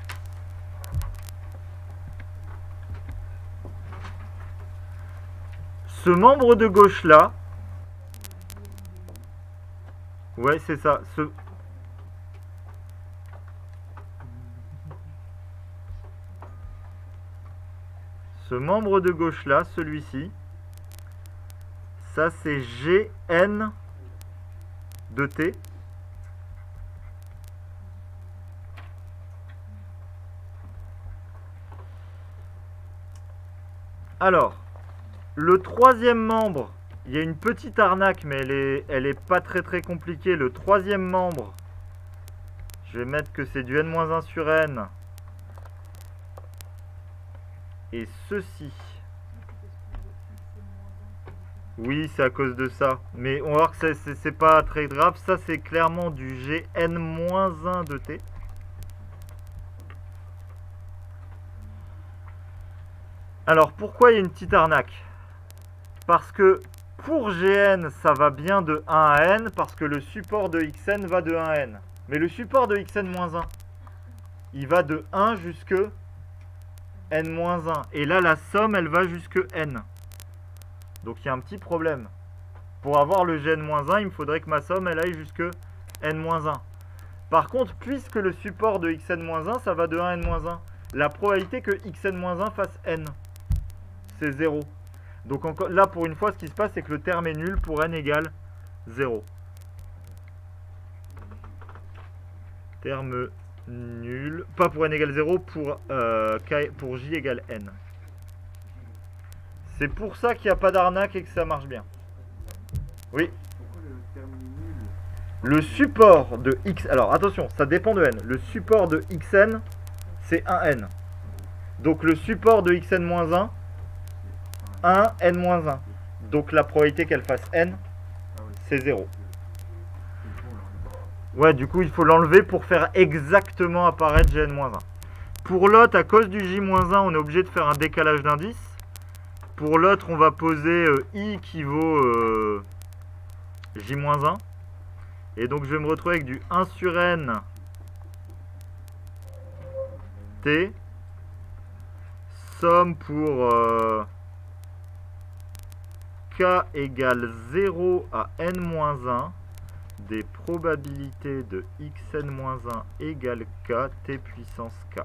Ce membre de gauche-là, ouais, c'est ça. Ce membre de gauche là, celui-ci, ça c'est Gn de t. Alors, le troisième membre, il y a une petite arnaque, mais elle est pas très compliquée. Le troisième membre, je vais mettre que c'est du n-1 sur n. Et ceci, oui, c'est à cause de ça. Mais on va voir que c'est pas très grave. Ça, c'est clairement du Gn-1 de t. Alors, pourquoi il y a une petite arnaque? Parce que pour Gn, ça va bien de 1 à n, parce que le support de xn va de 1 à n. Mais le support de xn-1, il va de 1 jusque n-1. Et là, la somme, elle va jusque n. Donc, il y a un petit problème. Pour avoir le Gn-1, il me faudrait que ma somme, elle aille jusque n-1. Par contre, puisque le support de xn-1, ça va de 1 à n-1, la probabilité que xn-1 fasse n, c'est 0. Donc encore, là, pour une fois, ce qui se passe, c'est que le terme est nul pour n égale 0. Terme nul. Pas pour n égale 0, pour j égale n. C'est pour ça qu'il n'y a pas d'arnaque et que ça marche bien. Oui. Pourquoi le terme nul? Le support de x... Alors, attention, ça dépend de n. Le support de xn, c'est 1n. Donc, le support de xn-1, 1, n-1. Donc, la probabilité qu'elle fasse n, c'est 0. Ouais, du coup, il faut l'enlever pour faire exactement apparaître Gn-1. Pour l'autre, à cause du J-1, on est obligé de faire un décalage d'indice. Pour l'autre, on va poser I qui vaut J-1. Et donc, je vais me retrouver avec du 1 sur n t. Somme pour k égale 0 à n-1. Des probabilités de xn-1 égale k, t puissance k.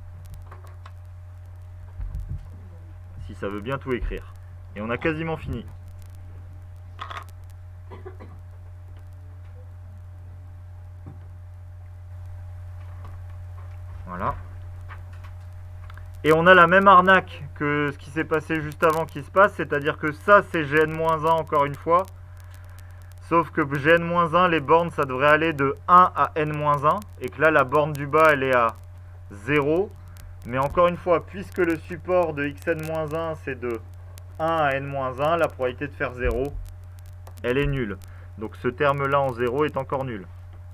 Si ça veut bien tout écrire. Et on a quasiment fini. Voilà. Et on a la même arnaque que ce qui s'est passé juste avant qui se passe, c'est-à-dire que ça c'est Gn-1 encore une fois. Sauf que Gn-1, les bornes, ça devrait aller de 1 à n-1. Et que là, la borne du bas, elle est à 0. Mais encore une fois, puisque le support de xn-1, c'est de 1 à n-1, la probabilité de faire 0, elle est nulle. Donc ce terme-là en 0 est encore nul.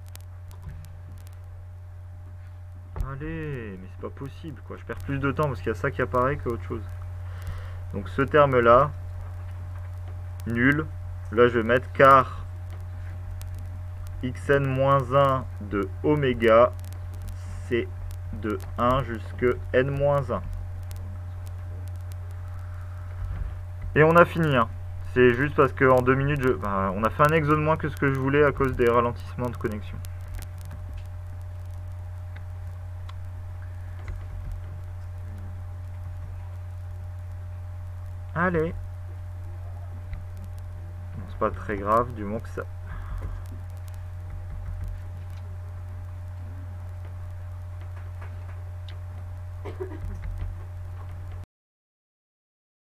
Allez, mais c'est pas possible, quoi. Je perds plus de temps parce qu'il y a ça qui apparaît qu'autre chose. Donc ce terme-là, nul. Là, je vais mettre car xn-1 de oméga, c'est de 1 jusque n-1. Et on a fini, hein. C'est juste parce qu'en 2 minutes, on a fait un exo de moins que ce que je voulais à cause des ralentissements de connexion. Allez. Bon, c'est pas très grave, du moment que ça...